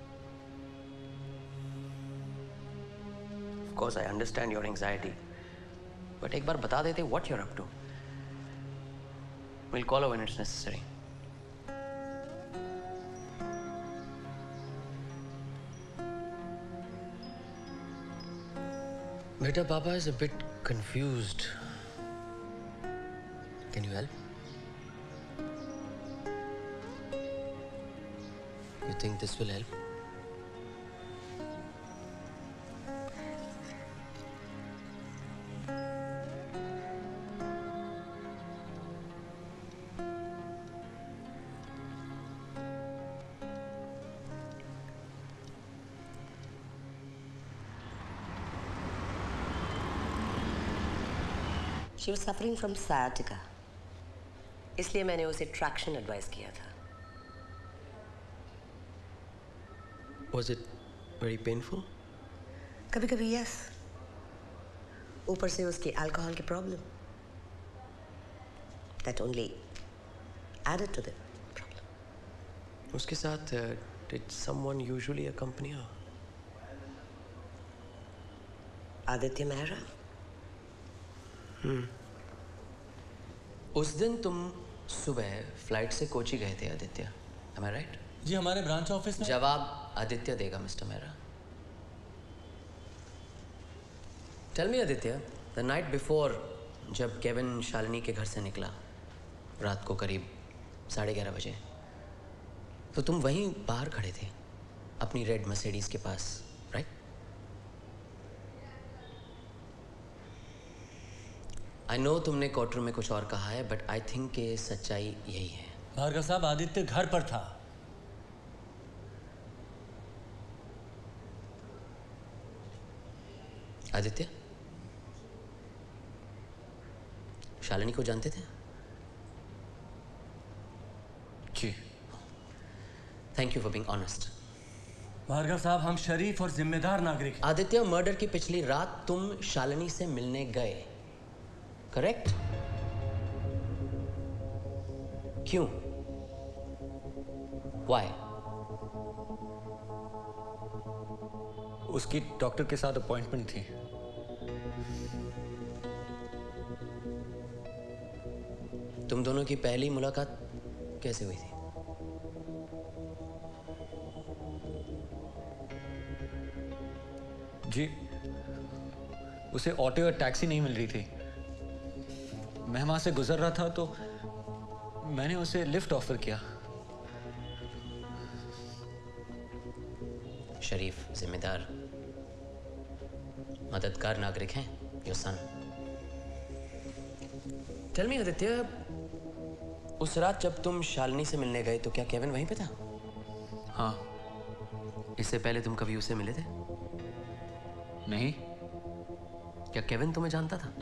Of course, I understand your anxiety, but एक बार बता देते what you're up to. We'll call her when it's necessary. Beta, Papa is a bit confused. Can you help? You think this will help?
She was suffering from sciatica. इसलिए मैंने उसे traction advice किया था।
Was it very painful?
कभी कभी yes. ऊपर से उसकी अल्कोहल की problem. That only added to the problem.
उसके साथ did someone usually accompany her?
Aditya Mehra.
उस दिन तुम सुबह फ्लाइट से कोची गए थे आदित्य, am I right?
जी, हमारे ब्रांच ऑफिस में।
जवाब आदित्य देगा mister Mehra. Tell me Aditya, the night before जब केविन शालिनी के घर से निकला रात को करीब 11:30 बजे, तो तुम वहीं बाहर खड़े थे अपनी रेड मर्सिडीज के पास, राइट? आई नो तुमने कोर्ट रूम में कुछ और कहा है, बट आई थिंक कि सच्चाई यही है।
भार्गव साहब, आदित्य घर पर था।
आदित्य, शालिनी को जानते थे?
जी।
Thank you for being honest.
Bhargav साहब, हम शरीफ और जिम्मेदार नागरिक हैं।
आदित्य, मर्डर की पिछली रात तुम शालिनी से मिलने गए, करेक्ट? क्यों? Why?
उसकी डॉक्टर के साथ अपॉइंटमेंट थी।
तुम दोनों की पहली मुलाकात कैसे हुई थी?
जी, उसे ऑटो या टैक्सी नहीं मिल रही थी। मैं वहां से गुजर रहा था तो मैंने उसे लिफ्ट ऑफर किया।
शरीफ, जिम्मेदार, मददगार नागरिक हैं your son. Tell me Aditya, उस रात जब तुम शालिनी से मिलने गए तो क्या केविन वहीं पे था?
हाँ।
इससे पहले तुम कभी उसे मिले थे?
नहीं।
क्या केविन तुम्हें जानता था?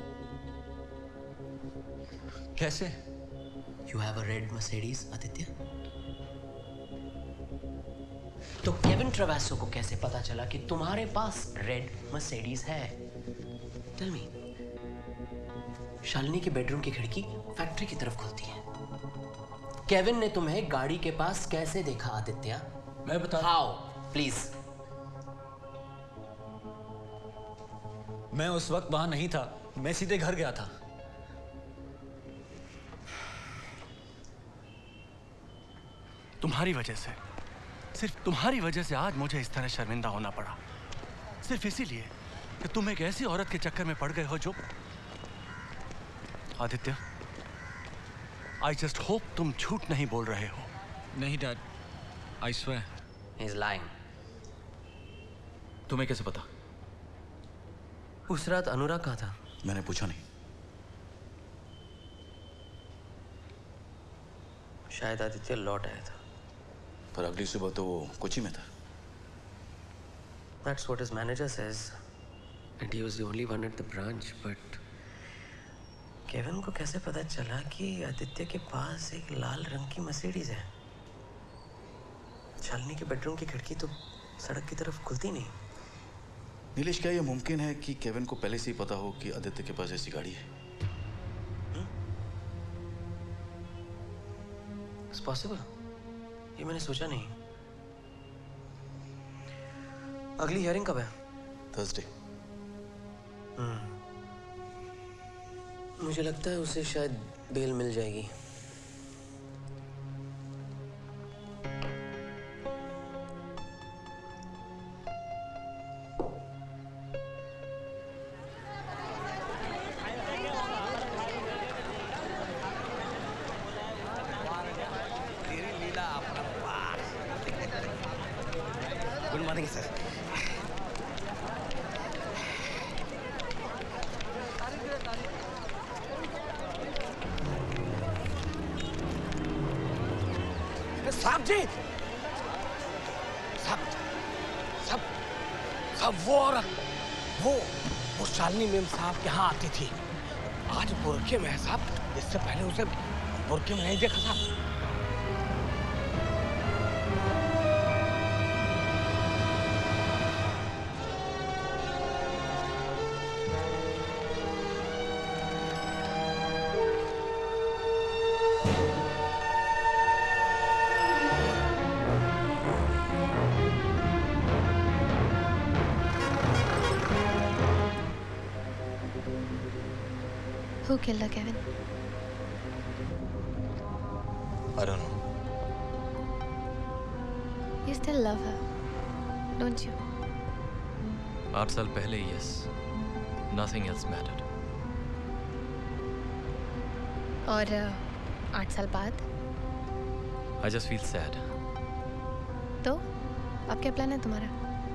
कैसे?
You have a red Mercedes, Aditya? तो केविन ट्रेवेसो को कैसे पता चला कि तुम्हारे पास रेड मर्सिडीज है? Tell me. शालिनी के बेडरूम की खिड़की फैक्ट्री की तरफ खुलती है। केविन ने तुम्हें गाड़ी के पास कैसे देखा आदित्य?
मैं बता।
How, please.
मैं उस वक्त वहां नहीं था, मैं सीधे घर गया था।
तुम्हारी वजह से, सिर्फ तुम्हारी वजह से आज मुझे इस तरह शर्मिंदा होना पड़ा। सिर्फ इसीलिए कि तुम एक ऐसी औरत के चक्कर में पड़ गए हो जो... आदित्य, आई जस्ट होप तुम झूठ नहीं बोल रहे हो।
नहीं dad, I swear.
He is lying.
तुम्हें कैसे पता?
उस रात अनुराग कहाँ था?
मैंने पूछा नहीं।
शायद आदित्य लौट आया था।
पर अगली सुबह तो वो कोची में था।
That's what his manager says. And he was the only one at the branch. But Kevin को कैसे पता चला कि आदित्य के पास एक लाल रंग की मर्सिडीज है? शालिनी के बेडरूम की खिड़की तो सड़क की तरफ खुलती नहीं।
नीलेश, क्या यह मुमकिन है कि केविन को पहले से ही पता हो कि आदित्य के पास ऐसी गाड़ी है?
It's possible. ये मैंने सोचा नहीं। अगली हियरिंग कब है?
थर्सडे।
मुझे लगता है उसे शायद बेल मिल जाएगी।
Good morning sir. साहब जी, साहब वो औरत, वो शालिनी मेम साहब के यहाँ आती थी। आज बुरके में है साहब। इससे पहले उसे बुरके में नहीं देखा साहब।
Who killed her, Kevin?
I don't know.
You still love her, don't you?
8 साल पहले, yes. Nothing else mattered.
और 8 साल बाद?
I just feel sad.
तो अब क्या प्लान है तुम्हारा?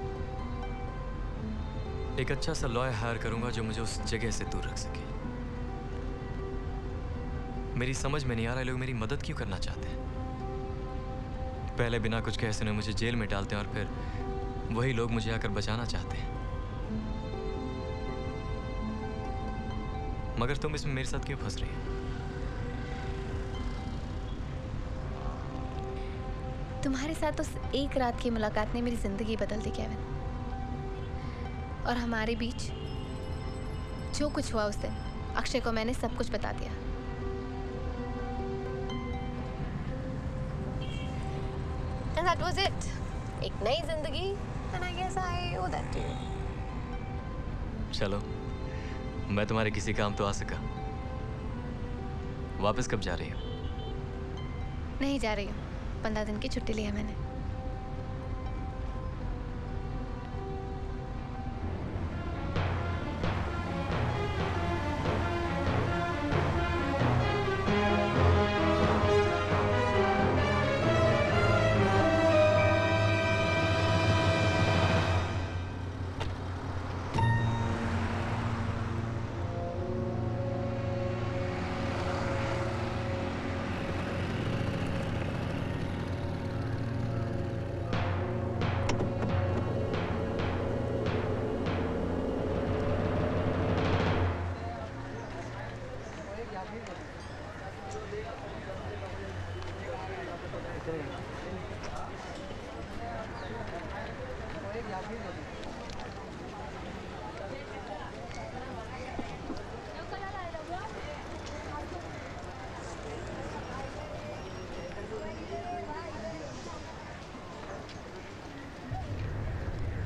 एक अच्छा सा लॉयर हायर करूंगा जो मुझे उस जगह से दूर रख सके। मेरी समझ में नहीं आ रहा लोग मेरी मदद क्यों करना चाहते हैं। पहले बिना कुछ कहे सुने मुझे जेल में डालते हैं और फिर वही लोग मुझे आकर बचाना चाहते हैं। मगर तुम इसमें मेरे साथ क्यों फंस रही हो?
तुम्हारे साथ उस एक रात की मुलाकात ने मेरी जिंदगी बदल दी केविन। और हमारे बीच जो कुछ हुआ उस दिन, अक्षय को मैंने सब कुछ बता दिया। And that was it. एक नई जिंदगी, and I guess I owe that to you.
चलो, मैं तुम्हारे किसी काम तो आ सका। वापस कब जा रही हो?
नहीं जा रही हूँ। 15 दिन की छुट्टी ली है मैंने।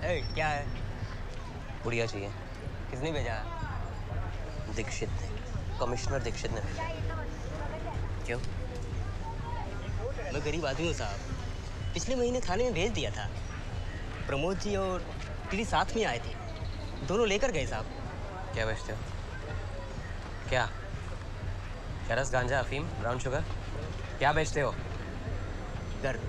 ए, क्या है? गुड़िया चाहिए। किसने भेजा है? दीक्षित ने, कमिश्नर दीक्षित ने भेजा। क्यों?
मैं गरीब आदमी हूँ साहब। पिछले महीने थाने में भेज दिया था। प्रमोद जी और दीदी साथ में आए थे, दोनों लेकर गए साहब।
क्या बेचते हो? क्या? चरस, गांजा, अफीम, ब्राउन शुगर? क्या बेचते हो?
दर्द।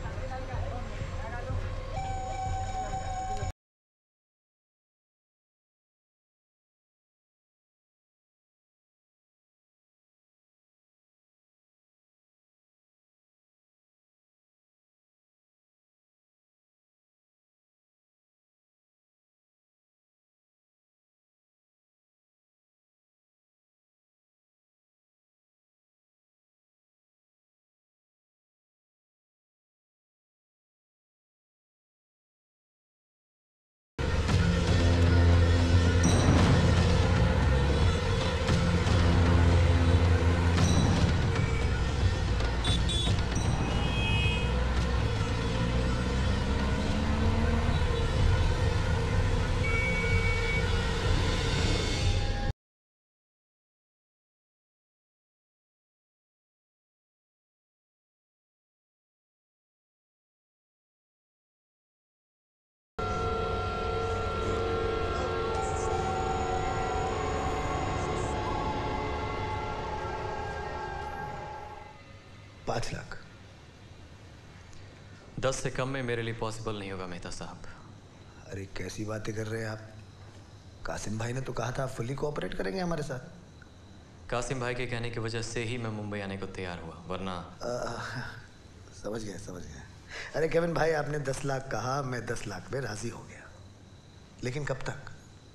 $5 लाख। 10 से कम में मेरे लिए पॉसिबल नहीं होगा मेहता साहब।
अरे कैसी बातें कर रहे हैं आप? कासिम भाई ने तो कहा था आप फुल्ली कोऑपरेट करेंगे हमारे साथ।
कासिम भाई के कहने की वजह से ही मैं मुंबई आने को तैयार हुआ, वरना
समझ गए। अरे केविन भाई, आपने 10 लाख कहा, मैं 10 लाख में राजी हो गया, लेकिन कब तक?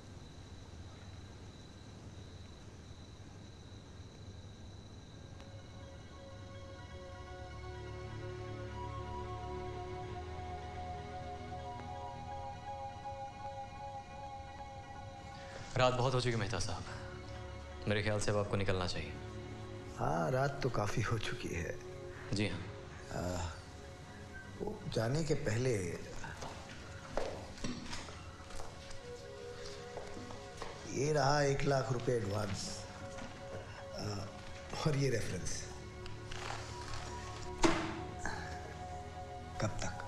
रात बहुत हो चुकी मेहता साहब, मेरे ख्याल से अब आपको निकलना चाहिए।
हाँ, रात तो काफ़ी हो चुकी है।
जी हाँ।
वो जाने के पहले ये रहा 1 लाख रुपए एडवांस और ये रेफरेंस। कब तक?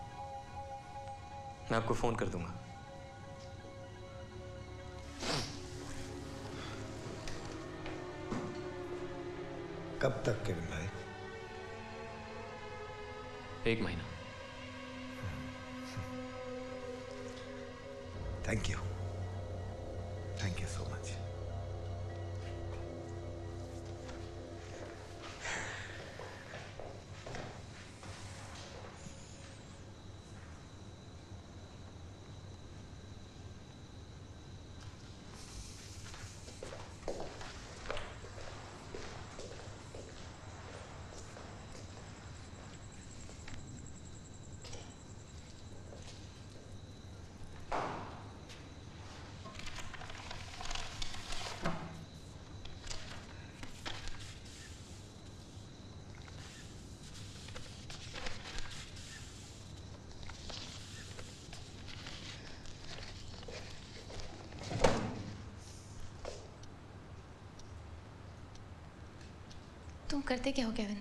मैं आपको फोन कर दूंगा।
कब तक केविन भाई?
1 महीना।
Thank you so much.
तुम करते क्या हो केविन?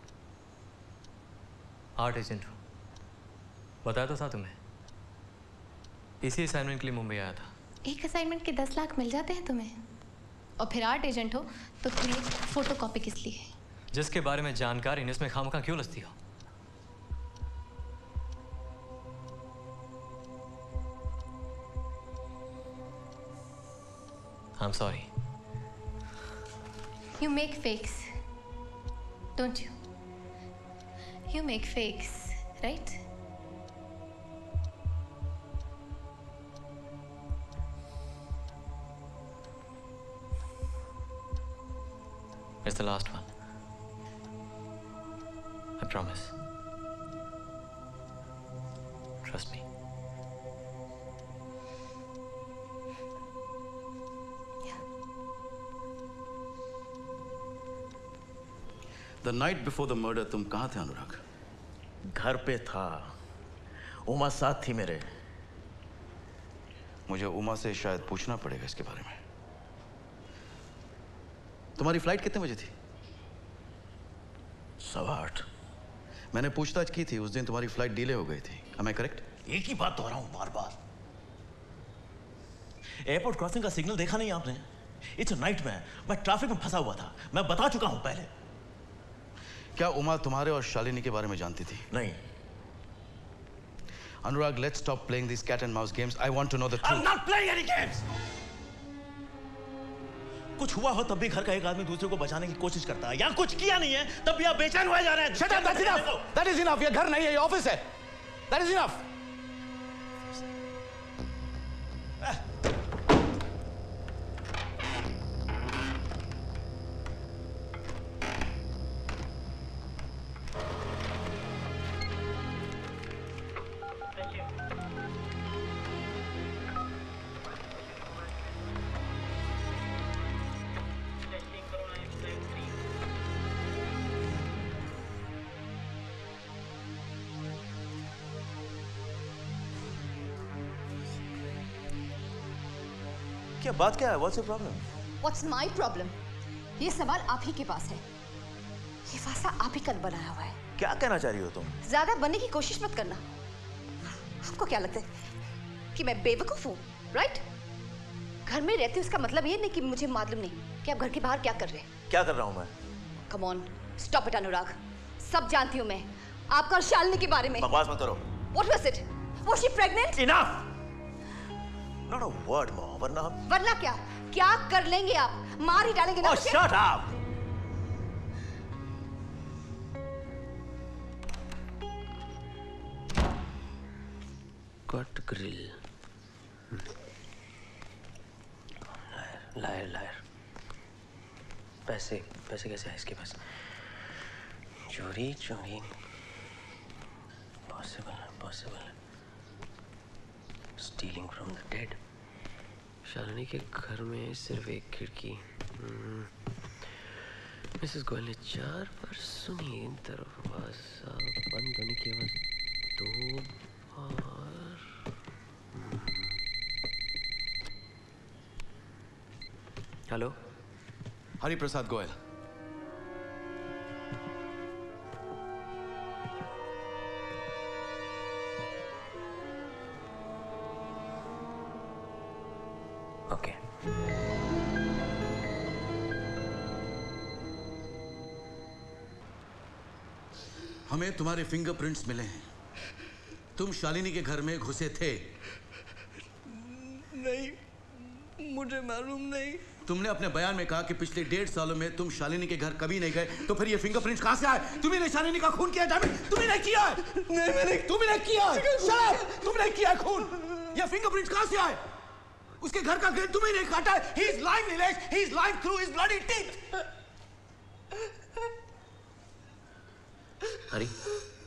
आर्ट एजेंट हूँ, बताया तो था तुम्हें। इसी असाइनमेंट के लिए मुंबई आया था।
एक असाइनमेंट के 10 लाख मिल जाते हैं तुम्हें, और फिर आर्ट एजेंट हो तो फिर ये फोटो कॉपी किस लिए?
जिसके बारे में जानकारी नहीं उसमें खामखा क्यों लसती हो? I'm sorry.
You make fakes, don't you? You make fakes, right?
It's the last one. I promise. Trust me.
The night before the murder, तुम कहाँ थे अनुराग?
घर पे था। उमा साथ थी मेरे।
मुझे उमा से शायद पूछना पड़ेगा इसके बारे में। तुम्हारी फ्लाइट कितने बजे थी?
8:15।
मैंने पूछताछ की थी, उस दिन तुम्हारी फ्लाइट डिले हो गई थी। Am I correct?
एक ही बात दोहराऊं बार बार। एयरपोर्ट क्रॉसिंग का सिग्नल देखा नहीं आपने? It's a nightmare. मैं ट्रैफिक में फंसा हुआ था, मैं बता चुका हूं पहले।
क्या उमा तुम्हारे और शालिनी के बारे में जानती थी?
नहीं।
अनुराग, let's stop playing these cat and mouse games. I want to know the truth.
I'm not playing any games. कुछ हुआ हो तब भी घर का एक आदमी दूसरे को बचाने की कोशिश करता है, या कुछ किया नहीं है तब भी आप बेचैन हुए जा रहे हैं।
Shut up, that's enough. That is enough. ये घर नहीं है, ये ऑफिस है। That is enough.
क्या बात क्या है? What's your problem?
What's my problem? ये सवाल आप ही के पास है। ये फासा आप ही का बनाया हुआ है।
क्या कहना चाह रही हो तुम?
ज्यादा बनने की कोशिश मत करना। आपको क्या लगता है कि मैं बेवकूफ हूँ? राइट? घर में रहते उसका मतलब ये नहीं कि मुझे मालूम नहीं कि आप घर के बाहर क्या कर रहे हैं।
क्या कर रहा हूँ मैं?
Come on, stop it अनुराग। सब जानती हूँ मैं आपका और शालिनी के बारे में।
बकवास मत करो।
What was it? Was she pregnant?
Enough! Not a word more, वरना
क्या? क्या कर लेंगे आप? मार ही डालेंगे ना?
Oh, shut up!
Got grill. Liar liar. पैसे कैसे है इसके पास? चोरी possible. Stealing from the dead. Shalini के घर में सिर्फ एक खिड़की। मिसेस गोयल ने 4 बार सुनी दरवाजा बंद होने की आवाज 2 बार। हेलो,
हरि प्रसाद गोयल।
ओके।
हमें तुम्हारे फिंगरप्रिंट्स मिले हैं। तुम शालिनी के घर में घुसे थे?
नहीं, मुझे मालूम नहीं।
तुमने अपने बयान में कहा कि पिछले 1.5 सालों में तुम शालिनी के घर कभी नहीं गए, तो फिर ये फिंगरप्रिंट्स कहां से आए? तुमने शालिनी का खून किया जामिल? तुमने किया है?
नहीं, मैंने
तुमने किया है? शराब, तुमने किया है खून? ये फिंगरप्रिंट्स कहां से आए? उसके घर का गेट तुम्हें नहीं काटा है। He is lying, Nilesh. He is lying through his bloody teeth.
हरी,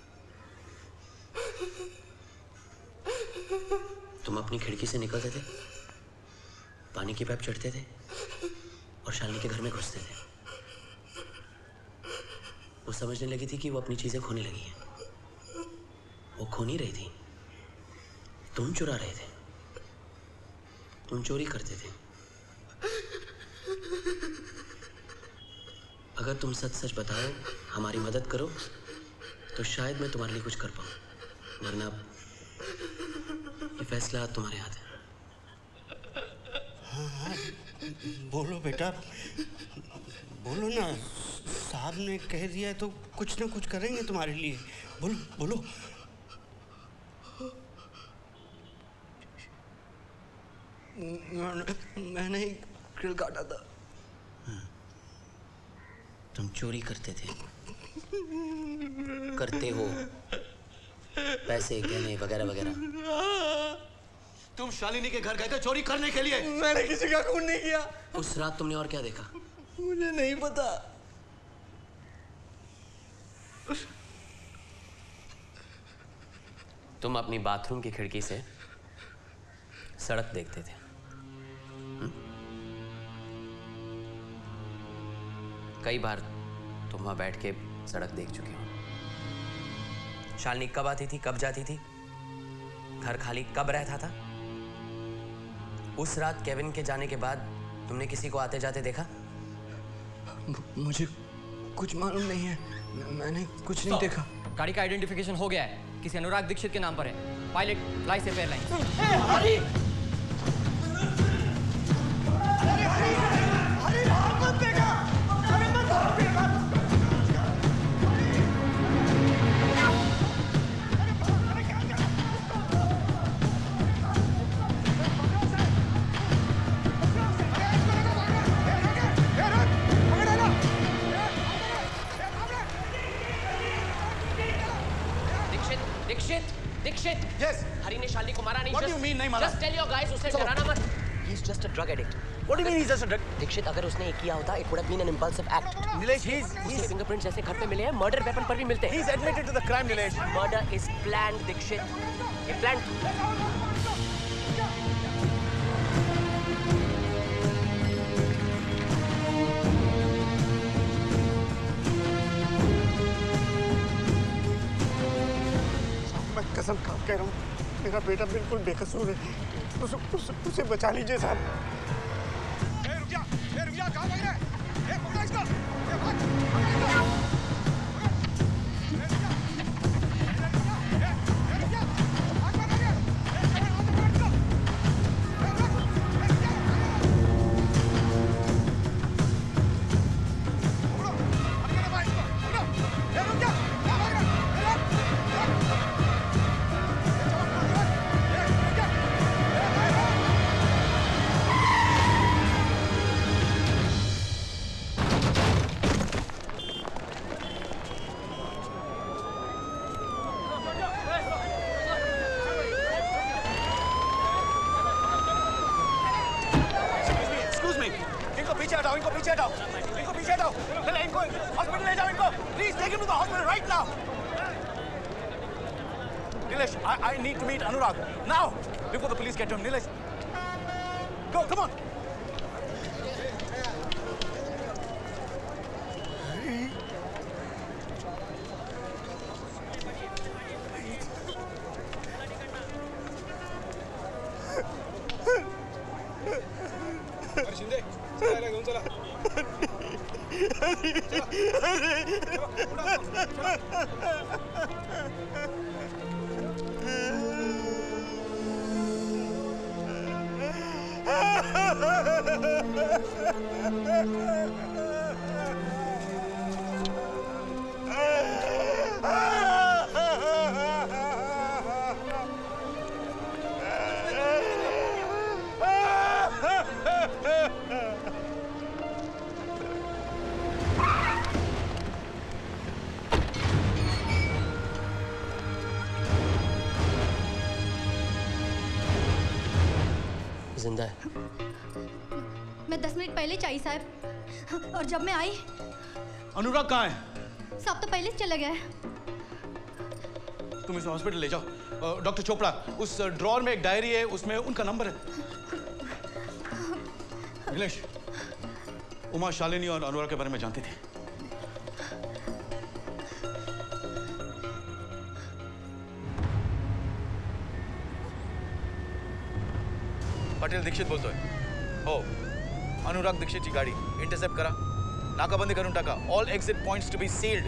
तुम अपनी खिड़की से निकलते थे, पानी की पाइप चढ़ते थे और शालिनी के घर में घुसते थे। वो समझने लगी थी कि वो अपनी चीजें खोने लगी हैं। वो खो नहीं रही थी, तुम चुरा रहे थे, तुम चोरी करते थे। अगर तुम सच सच बताओ, हमारी मदद करो, तो शायद मैं तुम्हारे लिए कुछ कर पाऊं, वरना ये फैसला तुम्हारे हाथ है।
हाँ, बोलो बेटा, बोलो ना। साहब ने कह दिया है तो कुछ ना कुछ करेंगे तुम्हारे लिए। बोलो बोलो। मैंने ग्रिल काटा था।
तुम चोरी करते थे, करते हो, पैसे गहने वगैरह वगैरह।
तुम शालिनी के घर गए थे चोरी करने के लिए?
मैंने किसी का खून नहीं किया।
उस रात तुमने और क्या देखा?
मुझे नहीं पता।
तुम अपनी बाथरूम की खिड़की से सड़क देखते थे। कई बार तुम वहां बैठ के सड़क देख चुके हो। शालिनी कब आती थी, कब जाती थी, घर खाली कब रहता था, उस रात केविन के जाने के बाद तुमने किसी को आते जाते देखा?
मुझे कुछ मालूम नहीं है, मैंने कुछ नहीं देखा।
गाड़ी का आइडेंटिफिकेशन हो गया है, किसी अनुराग दीक्षित के नाम पर है, पायलट लाइसेफ एयरलाइंस।
Dixit! Yes!
हरी ने शालिनी को मारा नहीं।
What do you mean नहीं मारा?
Just tell your guys उसे डराना मत। He's just a drug addict.
What do you mean he's just a drug?
Dixit अगर उसने ये किया होता, it would have been an impulsive act.
Nilesh,
उसके फिंगरप्रिंट्स जैसे घर पे मिले हैं, मर्डर वेपन पर भी मिलते हैं।
He's admitted to the crime, Nilesh.
Murder is planned, Dixit. ये planned.
कसम खा कह रहा हूँ, मेरा बेटा बिल्कुल बेकसूर है, उसे बचा लीजिए साहब।
रुक जा, कहाँ भाग रहा है? पकड़ो इसको, भाग। I need to meet Anurag now before the police get to him. Nilesh, go, come on. Shinde, चला घेऊन चला.
जिंदा है।
मैं 10 मिनट पहले चाहिए साहब, और जब मैं आई
अनुराग कहाँ है?
साहब तो पहले से चला गया है।
तुम इसे हॉस्पिटल ले जाओ। डॉक्टर चोपड़ा, उस ड्रॉर में एक डायरी है, उसमें उनका नंबर है। नीलेश, उमा शालिनी और अनुराग के बारे में जानती थी। पाटील दीक्षित बोलतोय. हो, अनुराग दीक्षितची गाडी इंटरसेप्ट करा, नाकाबंदी करून टाका. All exit points to be sealed.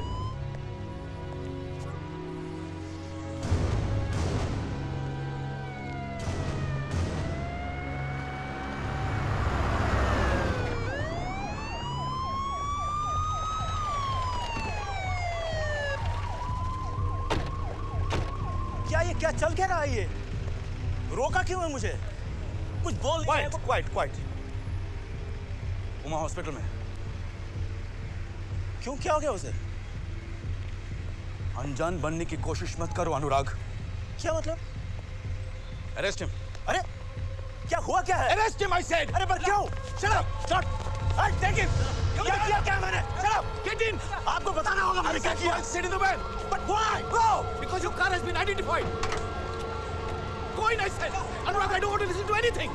क्या चल क्या रहा है ये? रोका क्यों है मुझे? कुछ बोल नहीं है। क्वाइट।
उमा हॉस्पिटल में।
क्यों, क्या हो गया उसे?
अनजान बनने की कोशिश मत करो अनुराग।
क्या मतलब?
Arrest him.
अरे क्या हुआ, क्या है?
Arrest him I said.
अरे पर क्यों? Shut up. I take him. क्या किया क्या मैंने? Shut up, get in. आपको बताना होगा मैंने क्या किया।
Sit in the van.
But why?
No, because your car has been identified. Go in, I said. Anurag, I don't want to listen to anything.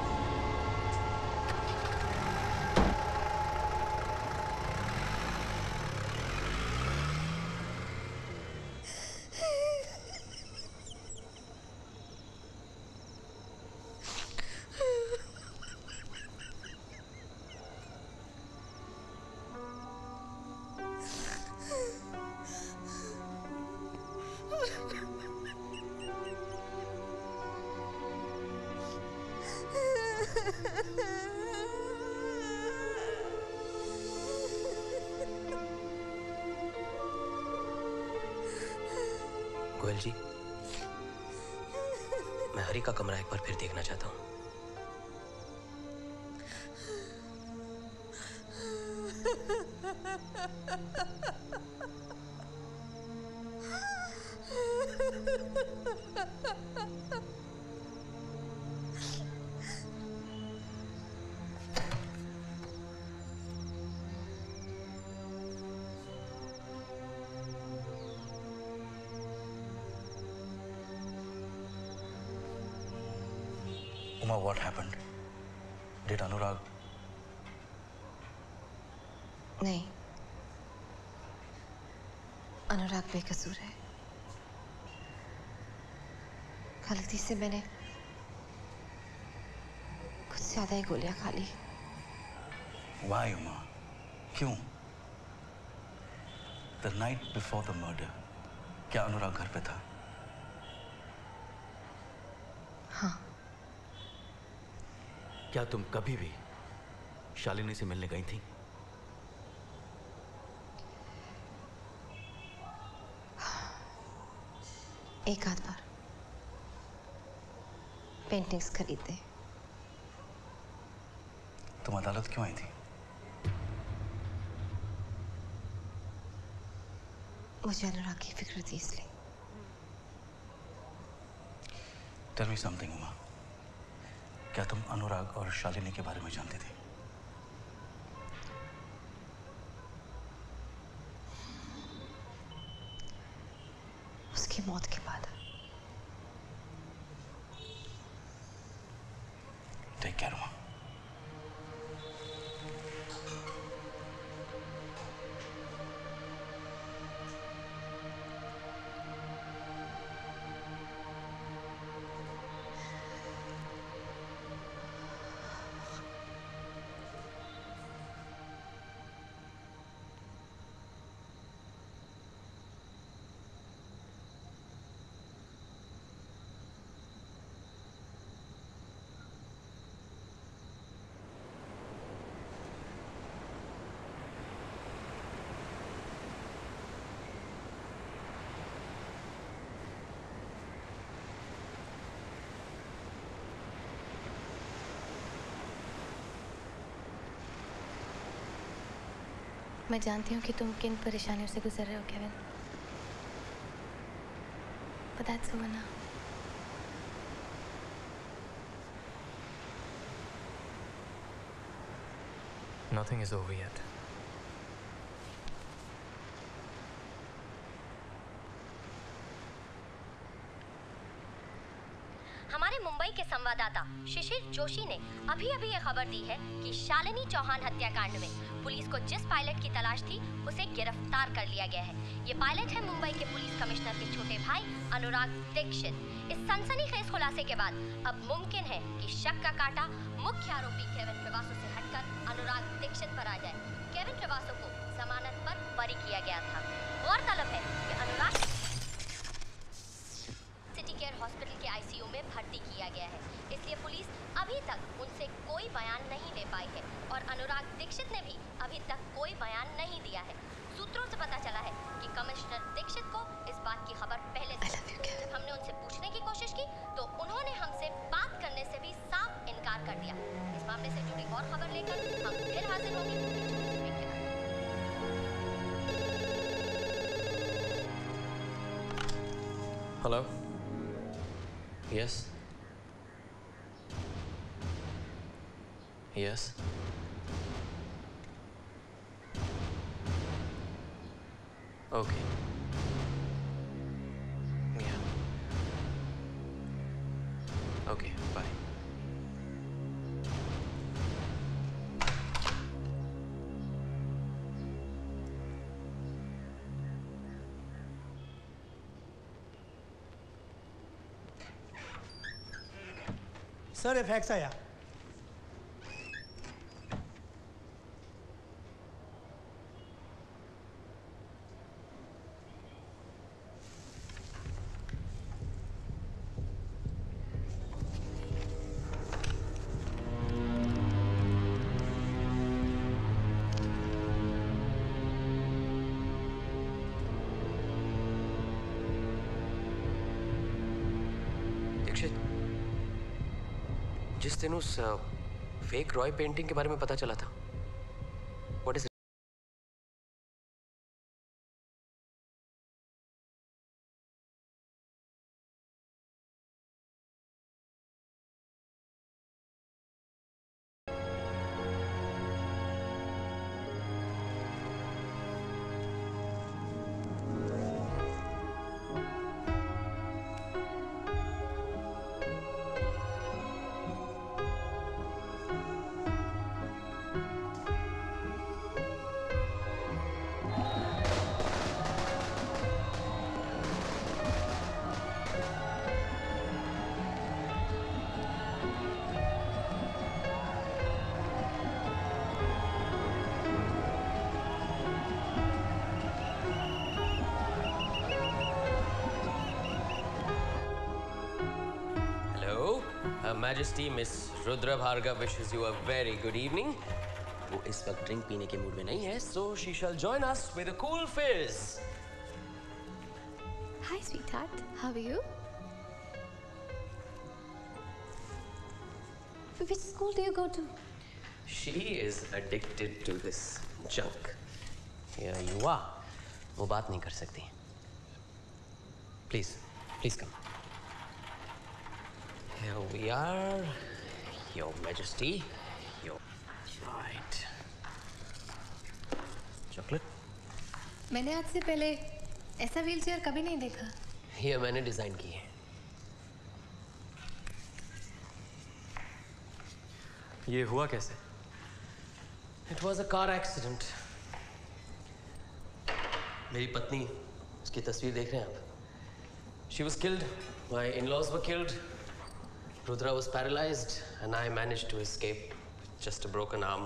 केवल जी, मैं हरी का कमरा एक बार फिर देखना चाहता हूँ।
Uma, what happened? Did Anurag?
नहीं, अनुराग बेकसूर है। गलती से मैंने कुछ ज्यादा ही गोलियां खा ली।
Why, Uma? क्यों? The night before the murder, क्या अनुराग घर पे था?
हाँ।
क्या तुम कभी भी शालिनी से मिलने गई थी?
एक आध बार पेंटिंग्स खरीदे।
तुम अदालत क्यों आई थी?
मुझे अनुराग की फिक्र थी इसलिए।
Tell me something, Uma. क्या तुम अनुराग और शालिनी के बारे में जानती थी?
उसकी मौत के बाद।
Take care, Uma.
मैं जानती हूँ कि तुम किन परेशानियों से गुजर रहे हो Kevin, but that's over now.
Nothing is over yet.
हमारे मुंबई के संवाददाता शिशिर जोशी ने अभी ये खबर दी है कि शालिनी चौहान हत्याकांड में पुलिस को जिस पायलट की तलाश थी उसे गिरफ्तार कर लिया गया है। ये पायलट है मुंबई के पुलिस कमिश्नर के छोटे भाई अनुराग दीक्षित। इस सनसनीखेज खुलासे के बाद अब मुमकिन है कि शक का कांटा मुख्य आरोपी केविन ट्रेवासो से हटकर अनुराग दीक्षित पर आ जाए। केविन ट्रेवासो को जमानत पर बरी किया गया था। गौरतलब है कि अनुराग सिटी केयर हॉस्पिटल के आईसीयू में भर्ती किया गया है, इसलिए पुलिस अभी तक उनसे कोई बयान नहीं ले पाई है और अनुराग दीक्षित ने भी अभी तक कोई बयान नहीं दिया है। सूत्रों से पता चला है कि कमिश्नर दीक्षित को इस बात की खबर पहले से थी। जब हमने उनसे पूछने की कोशिश की तो उन्होंने हमसे बात करने से भी साफ इनकार कर दिया। इस मामले से जुड़ी और खबर लेकर हम फिर हाजिर होंगे।
Hello, yes, yes, okay, yeah, okay, bye.
Sir fax आया।
दीक्षित, जिस दिन उस फेक रॉय पेंटिंग के बारे में पता चला था, what is Her Majesty Miss Rudra Bhargav wishes you a very good evening. वो इस वक्त ड्रिंक पीने के मूड में नहीं है, so she shall join us with a cool fizz.
Hi, sweetheart. How are you? Which school do you go to?
She is addicted to this junk. Here you are. वो बात नहीं कर सकती. Please, please come. Here we are, Your Majesty. Your right. Chocolate?
मैंने आज से पहले ऐसा व्हीलचेयर कभी नहीं देखा।
ये मैंने डिजाइन की है।
ये हुआ कैसे?
It was a car accident. मेरी पत्नी, उसकी तस्वीर देख रहे हैं आप? She was killed. My in-laws were killed. Rudra was paralyzed, and I managed to escape with just a broken arm.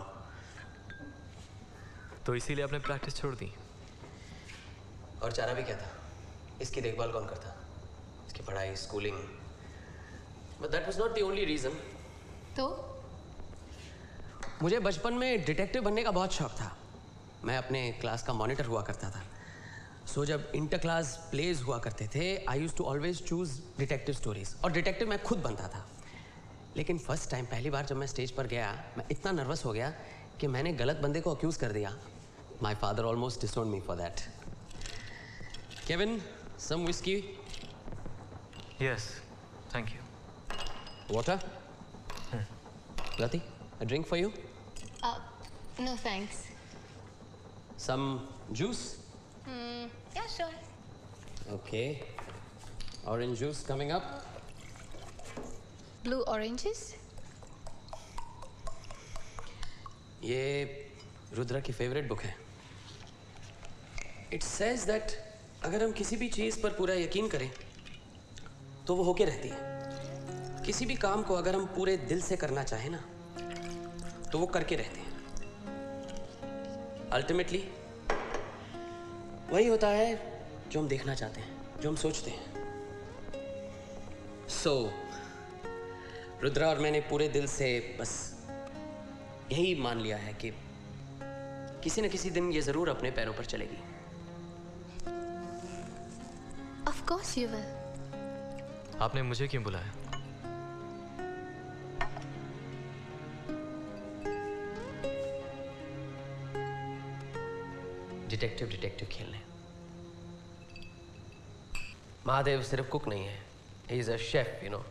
तो इसीलिए आपने प्रैक्टिस छोड़ दी?
और चारा भी क्या था? इसकी देखभाल कौन करता? इसकी पढ़ाई, schooling. But that was not the only reason.
तो?
मुझे बचपन में डिटेक्टिव बनने का बहुत शौक था. मैं अपने क्लास का मॉनिटर हुआ करता था. सो जब इंटर क्लास प्लेज हुआ करते थे, I use to always choose detective stories, और डिटेक्टिव मैं खुद बनता था. लेकिन फर्स्ट टाइम, पहली बार जब मैं स्टेज पर गया, मैं इतना नर्वस हो गया कि मैंने गलत बंदे को अक्यूज कर दिया. My father almost disowned me for that. Kevin, some whisky?
Yes, thank you.
Water? Lati, a drink for you?
No thanks.
Some juice?
Yeah, sure.
Okay. Orange juice coming up.
Blue oranges?
ये रुद्रा की favourite book है. It says that अगर हम किसी भी चीज पर पूरा यकीन करें तो वो होके रहती है. किसी भी काम को अगर हम पूरे दिल से करना चाहें ना, तो वो करके रहते हैं. अल्टीमेटली वही होता है जो हम देखना चाहते हैं, जो हम सोचते हैं. सो रुद्रा और मैंने पूरे दिल से बस यही मान लिया है कि किसी न किसी दिन ये जरूर अपने पैरों पर चलेगी.
Of course you will.
आपने मुझे क्यों बुलाया?
डिटेक्टिव खेलने. महादेव सिर्फ कुक नहीं है, he is a chef, you know.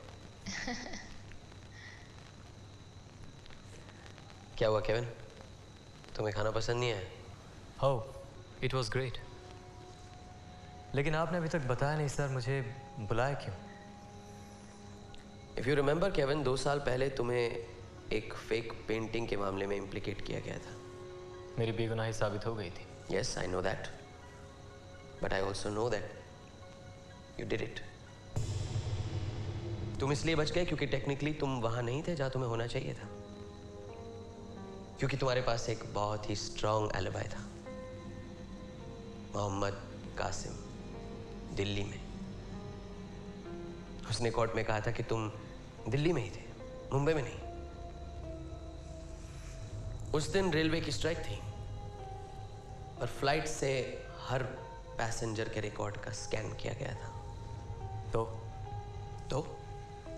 क्या हुआ केविन, तुम्हें खाना पसंद नहीं है?
Oh, it was great. लेकिन आपने अभी तक बताया नहीं सर, मुझे बुलाया क्यों?
इफ यू रिमेंबर केविन, 2 साल पहले तुम्हें एक फेक पेंटिंग के मामले में इम्प्लिकेट किया गया था.
मेरी बेगुनाही साबित हो गई थी.
Yes, I know that. But I also know that you did it. तुम इसलिए बच गए क्योंकि टेक्निकली तुम वहां नहीं थे जहां तुम्हें होना चाहिए था. क्योंकि तुम्हारे पास एक बहुत ही स्ट्रॉन्ग एलिबाई था. मोहम्मद कासिम, दिल्ली में. उसने कोर्ट में कहा था कि तुम दिल्ली में ही थे, मुंबई में नहीं. उस दिन रेलवे की स्ट्राइक थी और फ्लाइट से हर पैसेंजर के रिकॉर्ड का स्कैन किया गया था. तो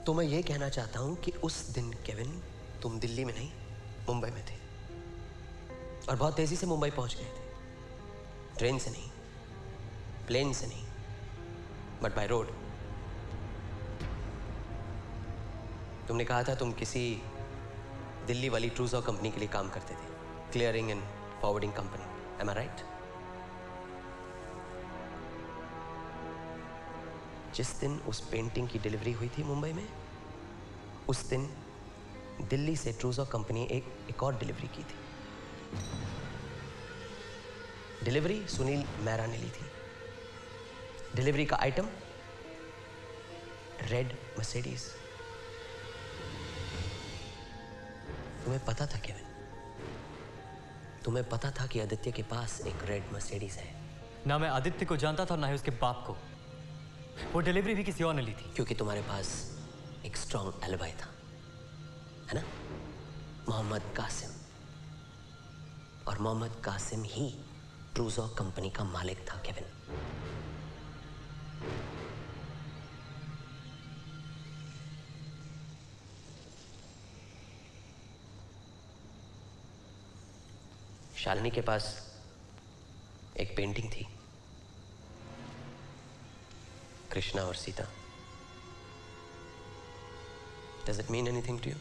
तो मैं ये कहना चाहता हूं कि उस दिन केविन तुम दिल्ली में नहीं मुंबई में थे और बहुत तेजी से मुंबई पहुंच गए थे। ट्रेन से नहीं, प्लेन से नहीं, बट बाय रोड। तुमने कहा था तुम किसी दिल्ली वाली ट्रूजो कंपनी के लिए काम करते थे, clearing and forwarding company. Am I right? जिस दिन उस पेंटिंग की डिलीवरी हुई थी मुंबई में, उस दिन दिल्ली से ट्रूजो कंपनी एक और डिलीवरी की थी। डिलीवरी सुनील मेहरा ने ली थी। डिलीवरी का आइटम रेड मर्सिडीज। तुम्हें पता था केविन, तुम्हें पता था कि आदित्य के पास एक रेड मर्सिडीज है।
ना मैं आदित्य को जानता था और ना ही उसके बाप को। वो डिलीवरी भी किसी और ने ली थी।
क्योंकि तुम्हारे पास एक स्ट्रॉन्ग एलिबाई था, है ना? मोहम्मद कासिम। और मोहम्मद कासिम ही ट्रूजो कंपनी का मालिक था केविन। शालिनी के पास एक पेंटिंग थी, कृष्णा और Sita. Does it mean anything to you?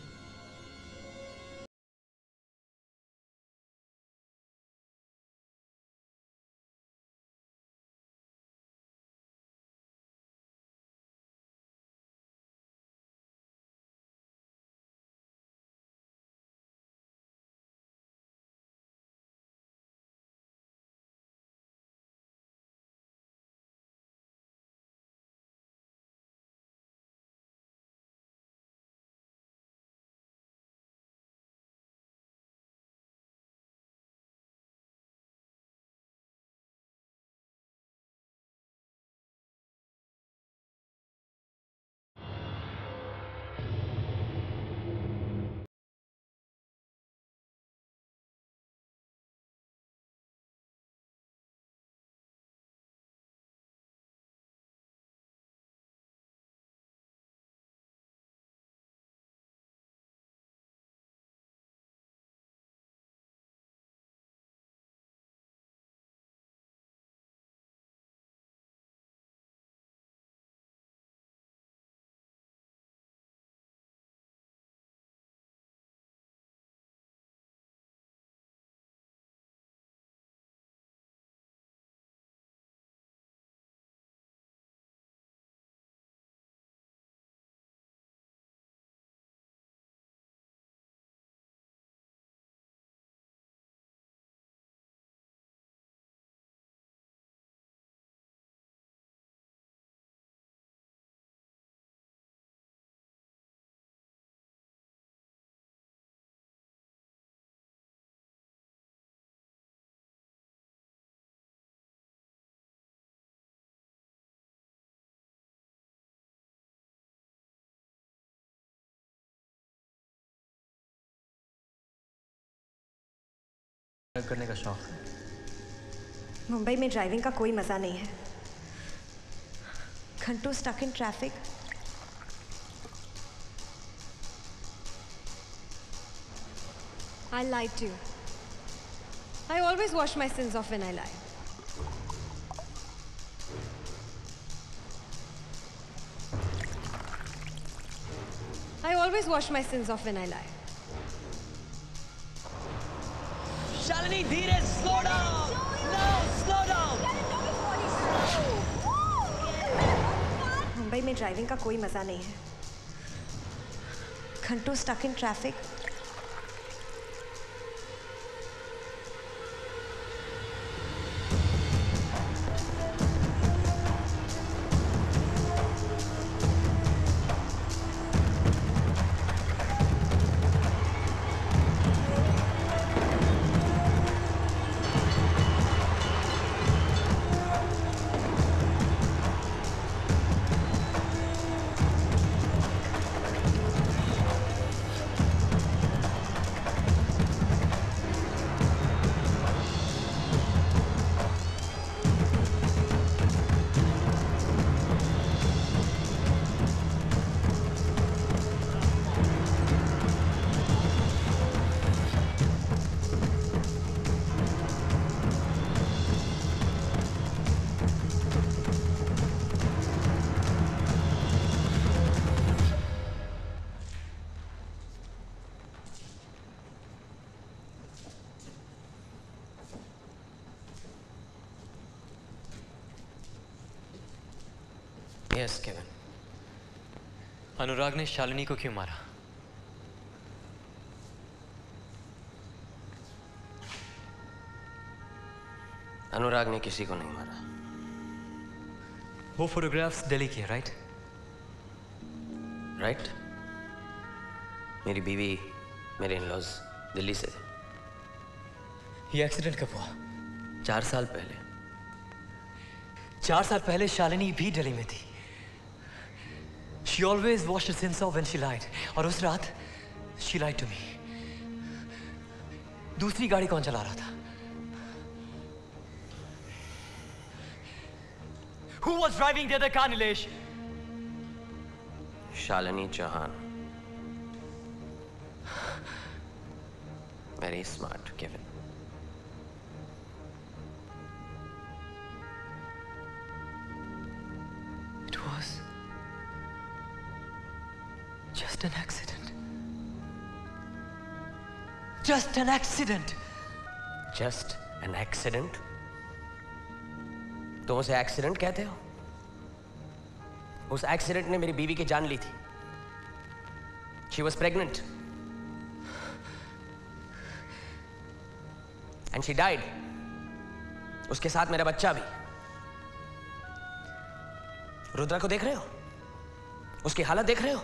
करने का शौक है।
मुंबई में ड्राइविंग का कोई मज़ा नहीं है। घंटों stuck in traffic. I lied to you. I always wash my sins off when I lie. I always wash my sins off when I lie.
Shalini धीरे, slow down. No, slow down.
Mumbai में driving का कोई मज़ा नहीं है। घंटों stuck in traffic.
Yes Kevin.
Anurag ने शालिनी को क्यों मारा?
अनुराग ने किसी को नहीं मारा।
वो फोटोग्राफ्स दिल्ली के, राइट?
राइट। मेरी बीवी, मेरे इन-लॉज दिल्ली से थे।
ये एक्सीडेंट कब हुआ?
4 साल पहले।
4 साल पहले शालिनी भी दिल्ली में थी। She always washed her sins off when she lied. और उस रात she lied to me. दूसरी गाड़ी कौन चला रहा था? Who was driving the other car, Nilesh?
Shalini Chauhan. Very smart, Kevin.
It was just an accident. Just an accident.
Just an accident? तुम उसे एक्सीडेंट कहते हो? उस एक्सीडेंट ने मेरी बीवी की जान ली थी। She was pregnant. And she died. उसके साथ मेरा बच्चा भी। रुद्रा को देख रहे हो? उसकी हालत देख रहे हो?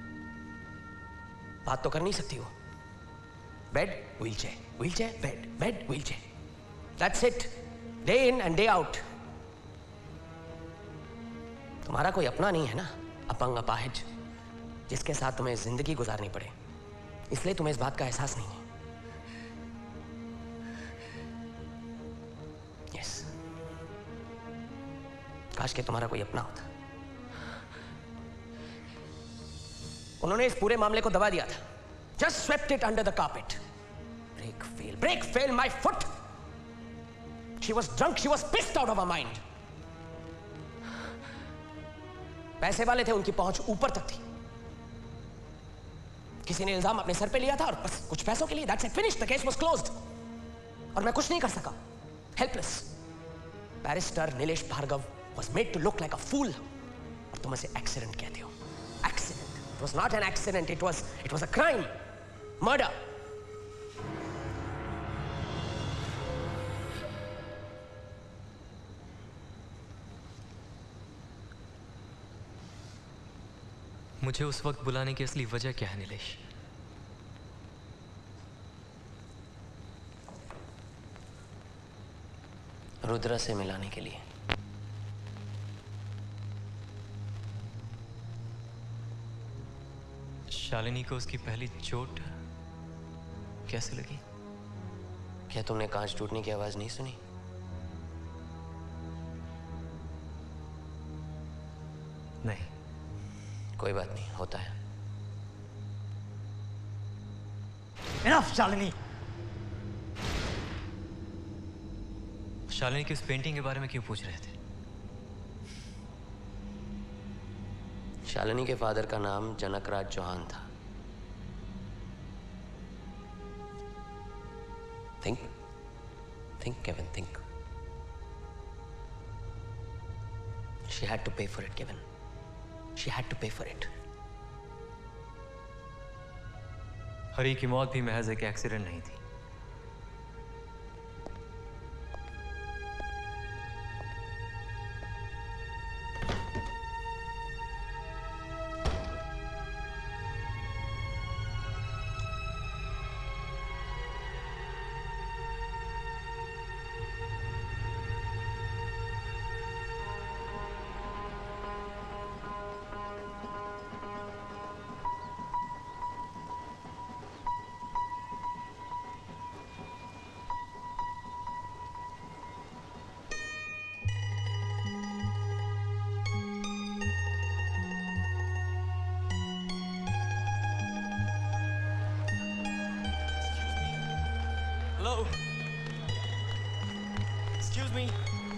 बात तो कर नहीं सकती वो। Bed, wheelchair, wheelchair, bed, bed, wheelchair. That's it. Day in and day out. तुम्हारा कोई अपना नहीं है ना, अपंग अपाहिज, जिसके साथ तुम्हें जिंदगी गुजारनी पड़े। इसलिए तुम्हें इस बात का एहसास नहीं है। यस, काश के तुम्हारा कोई अपना होता। उन्होंने इस पूरे मामले को दबा दिया था। Just swept it under the carpet. Break fail, my foot. She was drunk, she was pissed out of her mind. पैसे वाले थे, उनकी पहुंच ऊपर तक थी। किसी ने इल्जाम अपने सर पे लिया था और बस कुछ पैसों के लिए that's it, finished, the case was closed. और मैं कुछ नहीं कर सका, helpless. Barrister Nilesh Bhargav was made to look like a fool. और तुम इसे accident कहते हो? Accident. It was not an accident. It was a crime, murder.
मुझे उस वक्त बुलाने की असली वजह क्या है नीलेश?
रुद्रा से मिलाने के लिए।
शालिनी को उसकी पहली चोट कैसे लगी?
क्या तुमने कांच टूटने की आवाज नहीं सुनी?
नहीं।
कोई बात नहीं, होता है।
Enough, शालिनी। शालिनी की उस पेंटिंग के बारे में क्यों पूछ रहे थे?
शालिनी के फादर का नाम जनकराज चौहान था। Think, Kevin, think. She had to pay for it, Kevin. She had to pay for it.
हरी की मौत भी महज एक एक्सीडेंट नहीं थी। Hello. Excuse me.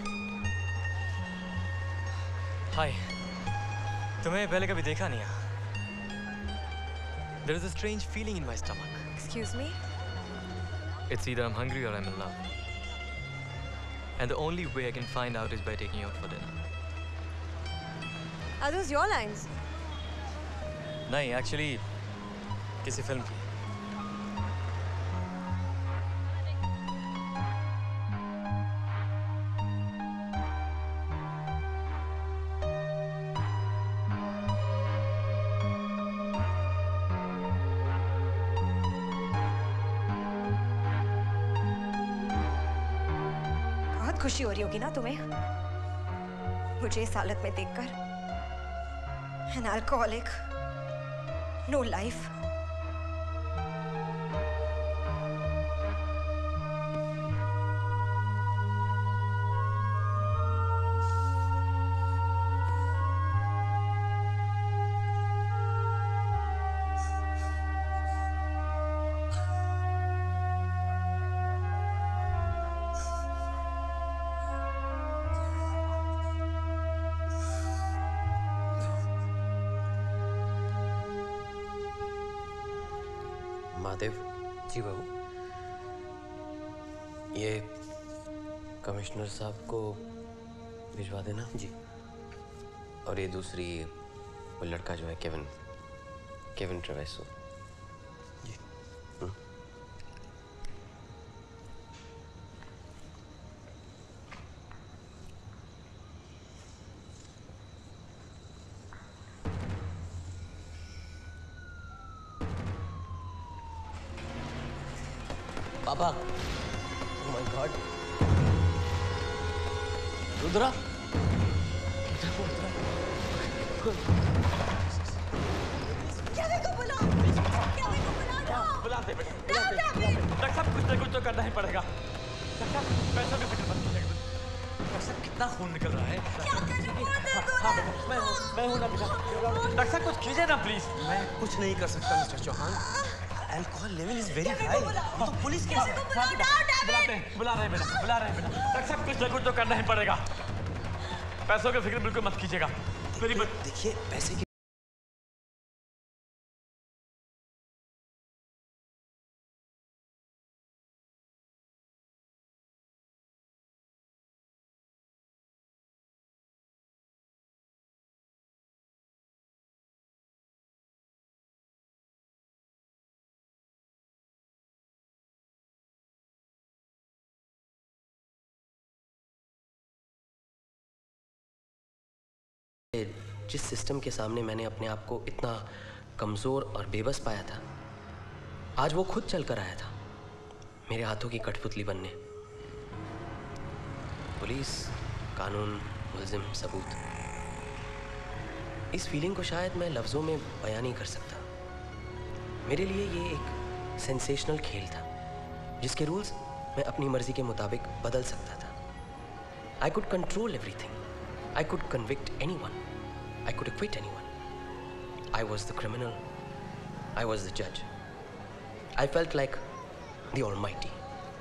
Hi. तुम्हें पहले कभी देखा नहीं है। There is a strange feeling in my stomach.
Excuse me?
It's either I'm hungry or I'm in love. And the only way I can find out is by taking you out for dinner.
Are those your lines?
नहीं, actually किसी film की।
बहुत खुशी हो रही होगी ना तुम्हें मुझे इस हालत में देखकर। An alcoholic, no life.
Mahadev जी बाबू, ये कमिश्नर साहब को भिजवा देना जी। और ये दूसरी वो लड़का जो है केविन ट्रेवेसो जी।
पापा, oh my God, रुद्रा,
बुलाते बेटा, डॉक्टर साहब कुछ तो करना ही पड़ेगा। डॉक्टर साहब पैसों की फिक्र मत कीजिएगा। डॉक्टर साहब कितना खून निकल रहा है। हाँ बेटा, मैं हूँ ना बेटा। डॉक्टर साहब कुछ कीजिए ना प्लीज।
मैं कुछ नहीं कर सकता mister Chauhan. Alcohol level is very high. तो पुलिस कैसे
बुला रहे हैं बेटा। डॉक्टर साहब कुछ तो करना ही पड़ेगा। पैसों की फिक्र बिल्कुल मत कीजिएगा।
देखिए पैसे की
जिस सिस्टम के सामने मैंने अपने आप को इतना कमज़ोर और बेबस पाया था, आज वो खुद चल कर आया था मेरे हाथों की कठपुतली बनने। पुलिस, कानून, मुल्जिम, सबूत, इस फीलिंग को शायद मैं लफ्ज़ों में बयान नहीं कर सकता। मेरे लिए ये एक सेंसेशनल खेल था जिसके रूल्स मैं अपनी मर्जी के मुताबिक बदल सकता था। I could control everything. I could convict anyone. I could acquit anyone. I was the criminal. I was the judge. I felt like the Almighty.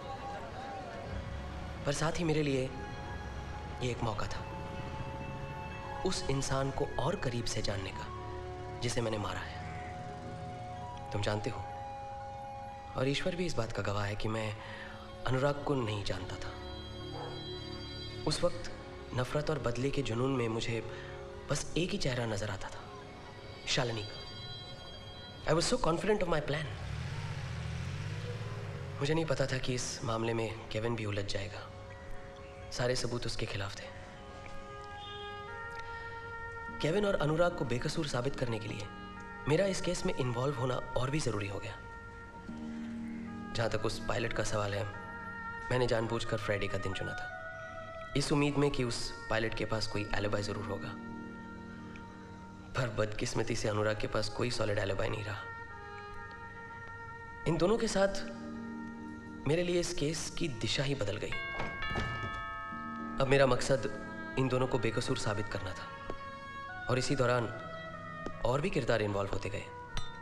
पर साथ ही मेरे लिए ये एक मौका था उस इंसान को और करीब से जानने का जिसे मैंने मारा है। तुम जानते हो, और ईश्वर भी इस बात का गवाह है कि मैं अनुराग को नहीं जानता था। उस वक्त नफरत और बदले के जुनून में मुझे बस एक ही चेहरा नजर आता था, शालिनी का। I was so confident of my plan. मुझे नहीं पता था कि इस मामले में केविन भी उलझ जाएगा। सारे सबूत उसके खिलाफ थे। केविन और अनुराग को बेकसूर साबित करने के लिए मेरा इस केस में इन्वॉल्व होना और भी जरूरी हो गया। जहां तक उस पायलट का सवाल है, मैंने जानबूझकर फ्राइडे का दिन चुना था, इस उम्मीद में कि उस पायलट के पास कोई एलिबाई जरूर होगा। पर बदकिस्मती से अनुराग के पास कोई सॉलिड एलिबाई नहीं रहा। इन दोनों के साथ मेरे लिए इस केस की दिशा ही बदल गई। अब मेरा मकसद इन दोनों को बेकसूर साबित करना था, और इसी दौरान और भी किरदार इन्वॉल्व होते गए।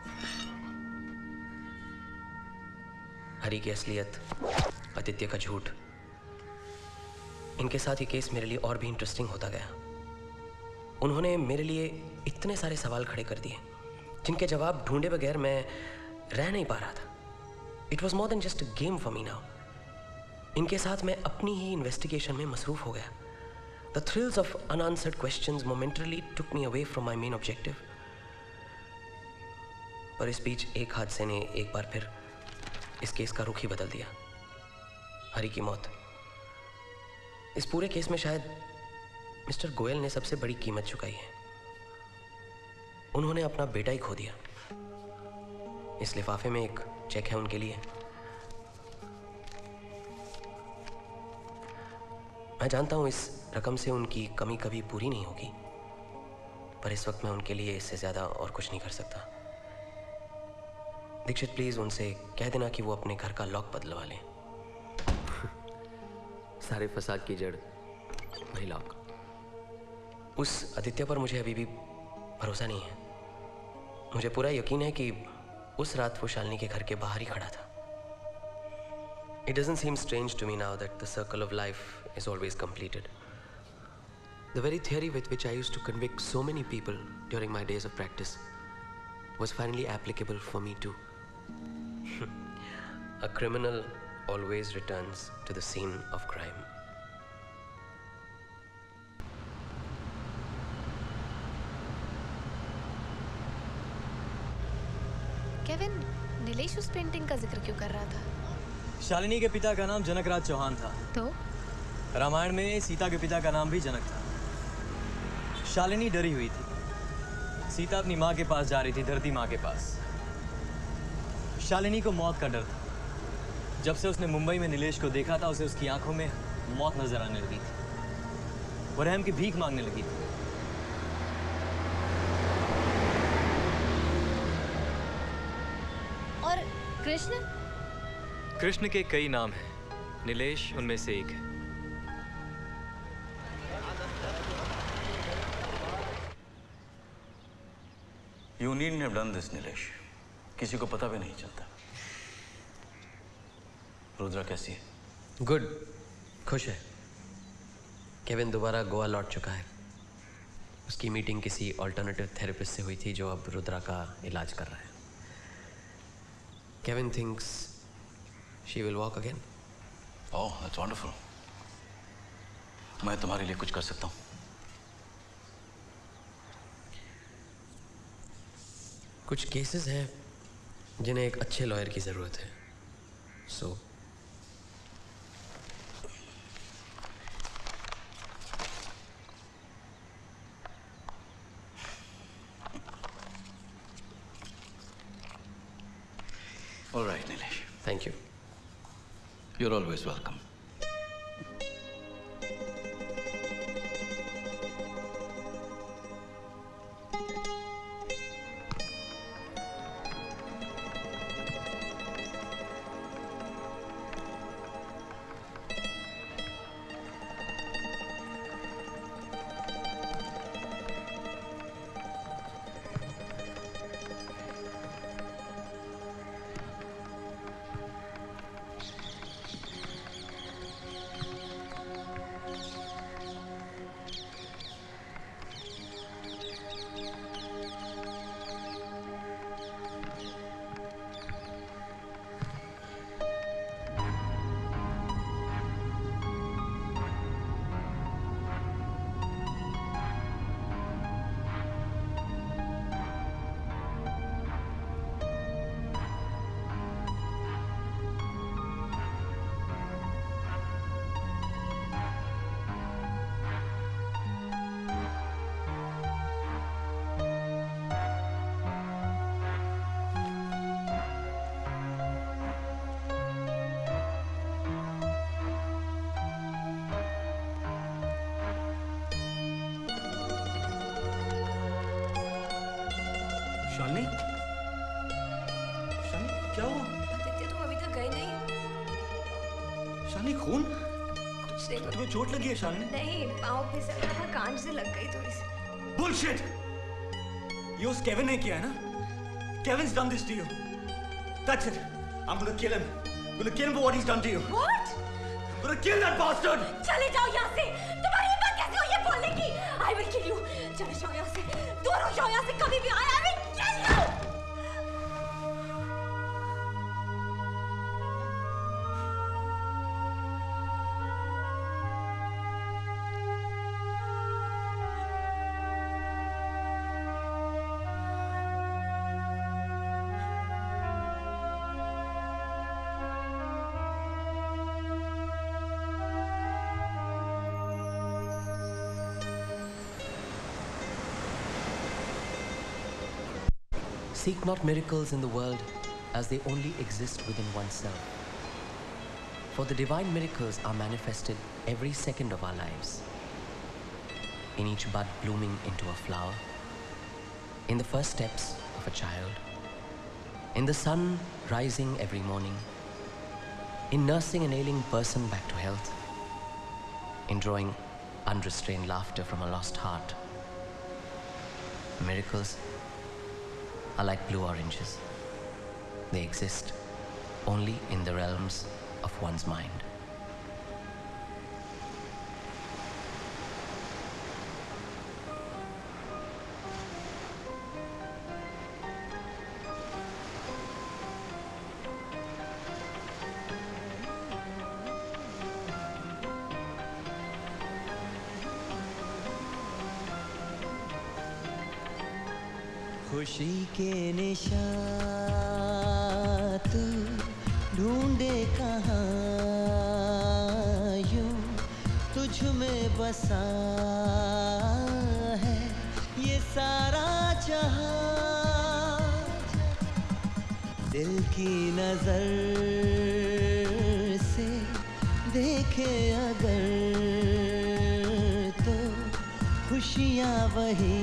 हरी की असलियत, आदित्य का झूठ, इनके साथ ये केस मेरे लिए और भी इंटरेस्टिंग होता गया। उन्होंने मेरे लिए इतने सारे सवाल खड़े कर दिए जिनके जवाब ढूंढे बगैर मैं रह नहीं पा रहा था। It was more than just a game for me now. इनके साथ मैं अपनी ही इन्वेस्टिगेशन में मसरूफ हो गया The thrills of unanswered questions momentarily took me away from my main objective. और इस बीच एक हादसे ने एक बार फिर इस केस का रुख ही बदल दिया। हरी की मौत। इस पूरे केस में शायद मिस्टर गोयल ने सबसे बड़ी कीमत चुकाई है। उन्होंने अपना बेटा ही खो दिया। इस लिफाफे में एक चेक है उनके लिए। मैं जानता हूं इस रकम से उनकी कमी कभी पूरी नहीं होगी, पर इस वक्त मैं उनके लिए इससे ज्यादा और कुछ नहीं कर सकता। दीक्षित प्लीज उनसे कह देना कि वो अपने घर का लॉक बदलवा लें। सारे फसाद की जड़ वही लॉक। उस आदित्य पर मुझे अभी भी भरोसा नहीं है। मुझे पूरा यकीन है कि उस रात वो शालिनी के घर के बाहर ही खड़ा था। It doesn't seem strange to me now that the circle of life is always completed. The very theory with which I used to convict so many people during my days of practice was finally applicable for me too. A criminal always returns to the scene of crime.
Kevin, Nilesh उस painting का जिक्र क्यों कर रहा था?
शालिनी के पिता का नाम जनकराज चौहान था।
तो
रामायण में सीता के पिता का नाम भी जनक था। शालिनी डरी हुई थी। सीता अपनी माँ के पास जा रही थी, धरती माँ के पास। शालिनी को मौत का डर था। जब से उसने मुंबई में नीलेश को देखा था, उसे उसकी आंखों में मौत नजर आने लगी थी। वो रहम की भीख मांगने लगी थी।
और कृष्ण?
कृष्ण के कई नाम हैं, नीलेश उनमें से एक है।
You needn't have done this, Nilesh. किसी को पता भी नहीं चलता। रुद्रा कैसी है?
गुड, खुश है। केविन दोबारा गोवा लौट चुका है। उसकी मीटिंग किसी ऑल्टरनेटिव थेरेपिस्ट से हुई थी जो अब रुद्रा का इलाज कर रहा है। Kevin thinks she will walk again.
Oh, that's wonderful. मैं तुम्हारे लिए कुछ कर सकता हूँ।
कुछ केसेस हैं जिन्हें एक अच्छे लॉयर की जरूरत है। So
all right, Nilesh.
Thank you.
You're always welcome.
Shalini, Shalini क्या हुआ?
आदित्य तुम अभी तक गए नहीं?
शालिनी खून?
कुछ नहीं।
तुम्हें चोट लगी है शालिनी?
नहीं, पाँव फिसल रहा था, कान से लग गई थोड़ी सी।
Bullshit! ये उस केविन ने किया है ना? Kevin's done this to you. That's it. I'm gonna kill him. I'm gonna kill him for what he's done to you.
What?
I'm gonna kill that bastard!
चले जाओ यहाँ से। तुम्हारी हिम्मत कैसे हुई ये बोलने की? I will kill you. चले जाओ यहाँ से। दूर हो जाओ यहाँ से, कभी भी आए। I will kill you.
seek not miracles in the world as they only exist within oneself. For the divine miracles are manifested every second of our lives. In each bud blooming into a flower, in the first steps of a child, in the sun rising every morning, in nursing an ailing person back to health, in drawing unrestrained laughter from a lost heart. Miracles are like blue oranges. They exist only in the realms of one's mind.
खुशी के निशान तू ढूंढे कहाँ यूं तुझ में बसा है ये सारा जहां। दिल की नजर से देखे अगर तो खुशियाँ वही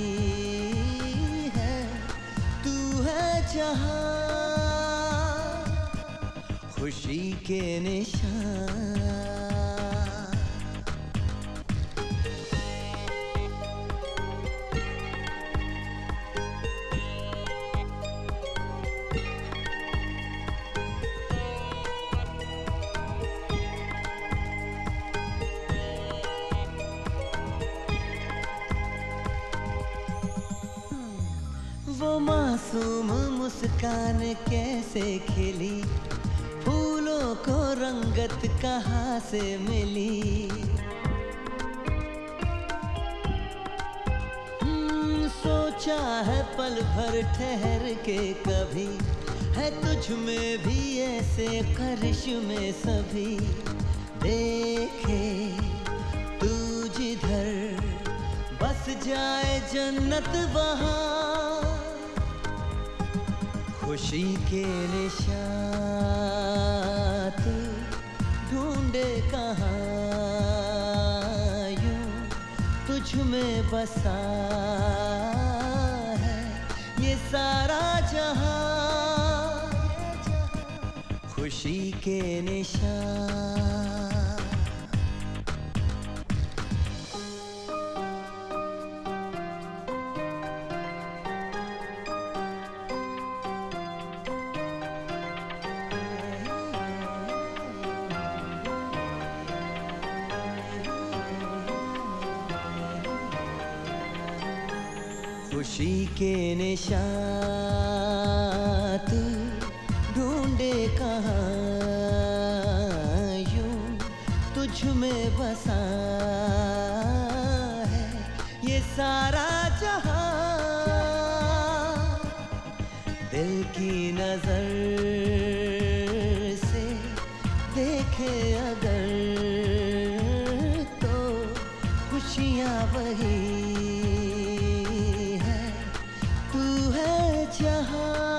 जहां, खुशी के निशान। वो मासूम मुस्कान कैसे खिली, फूलों को रंगत कहाँ से मिली। सोचा है पल भर ठहर के कभी, है तुझ में भी ऐसे करिश्मे सभी। देखे तू जिधर बस जाए जन्नत वहाँ, खुशी के निशान तू ढूंढे कहाँ यूं तुझ में बसा है ये सारा जहां, खुशी के निशान। खुशी के निशान तू ढूंढे कहाँ यूं तुझ में बसा है ये सारा जहां। दिल की नजर से देखे अगर तो खुशियाँ वही जहां।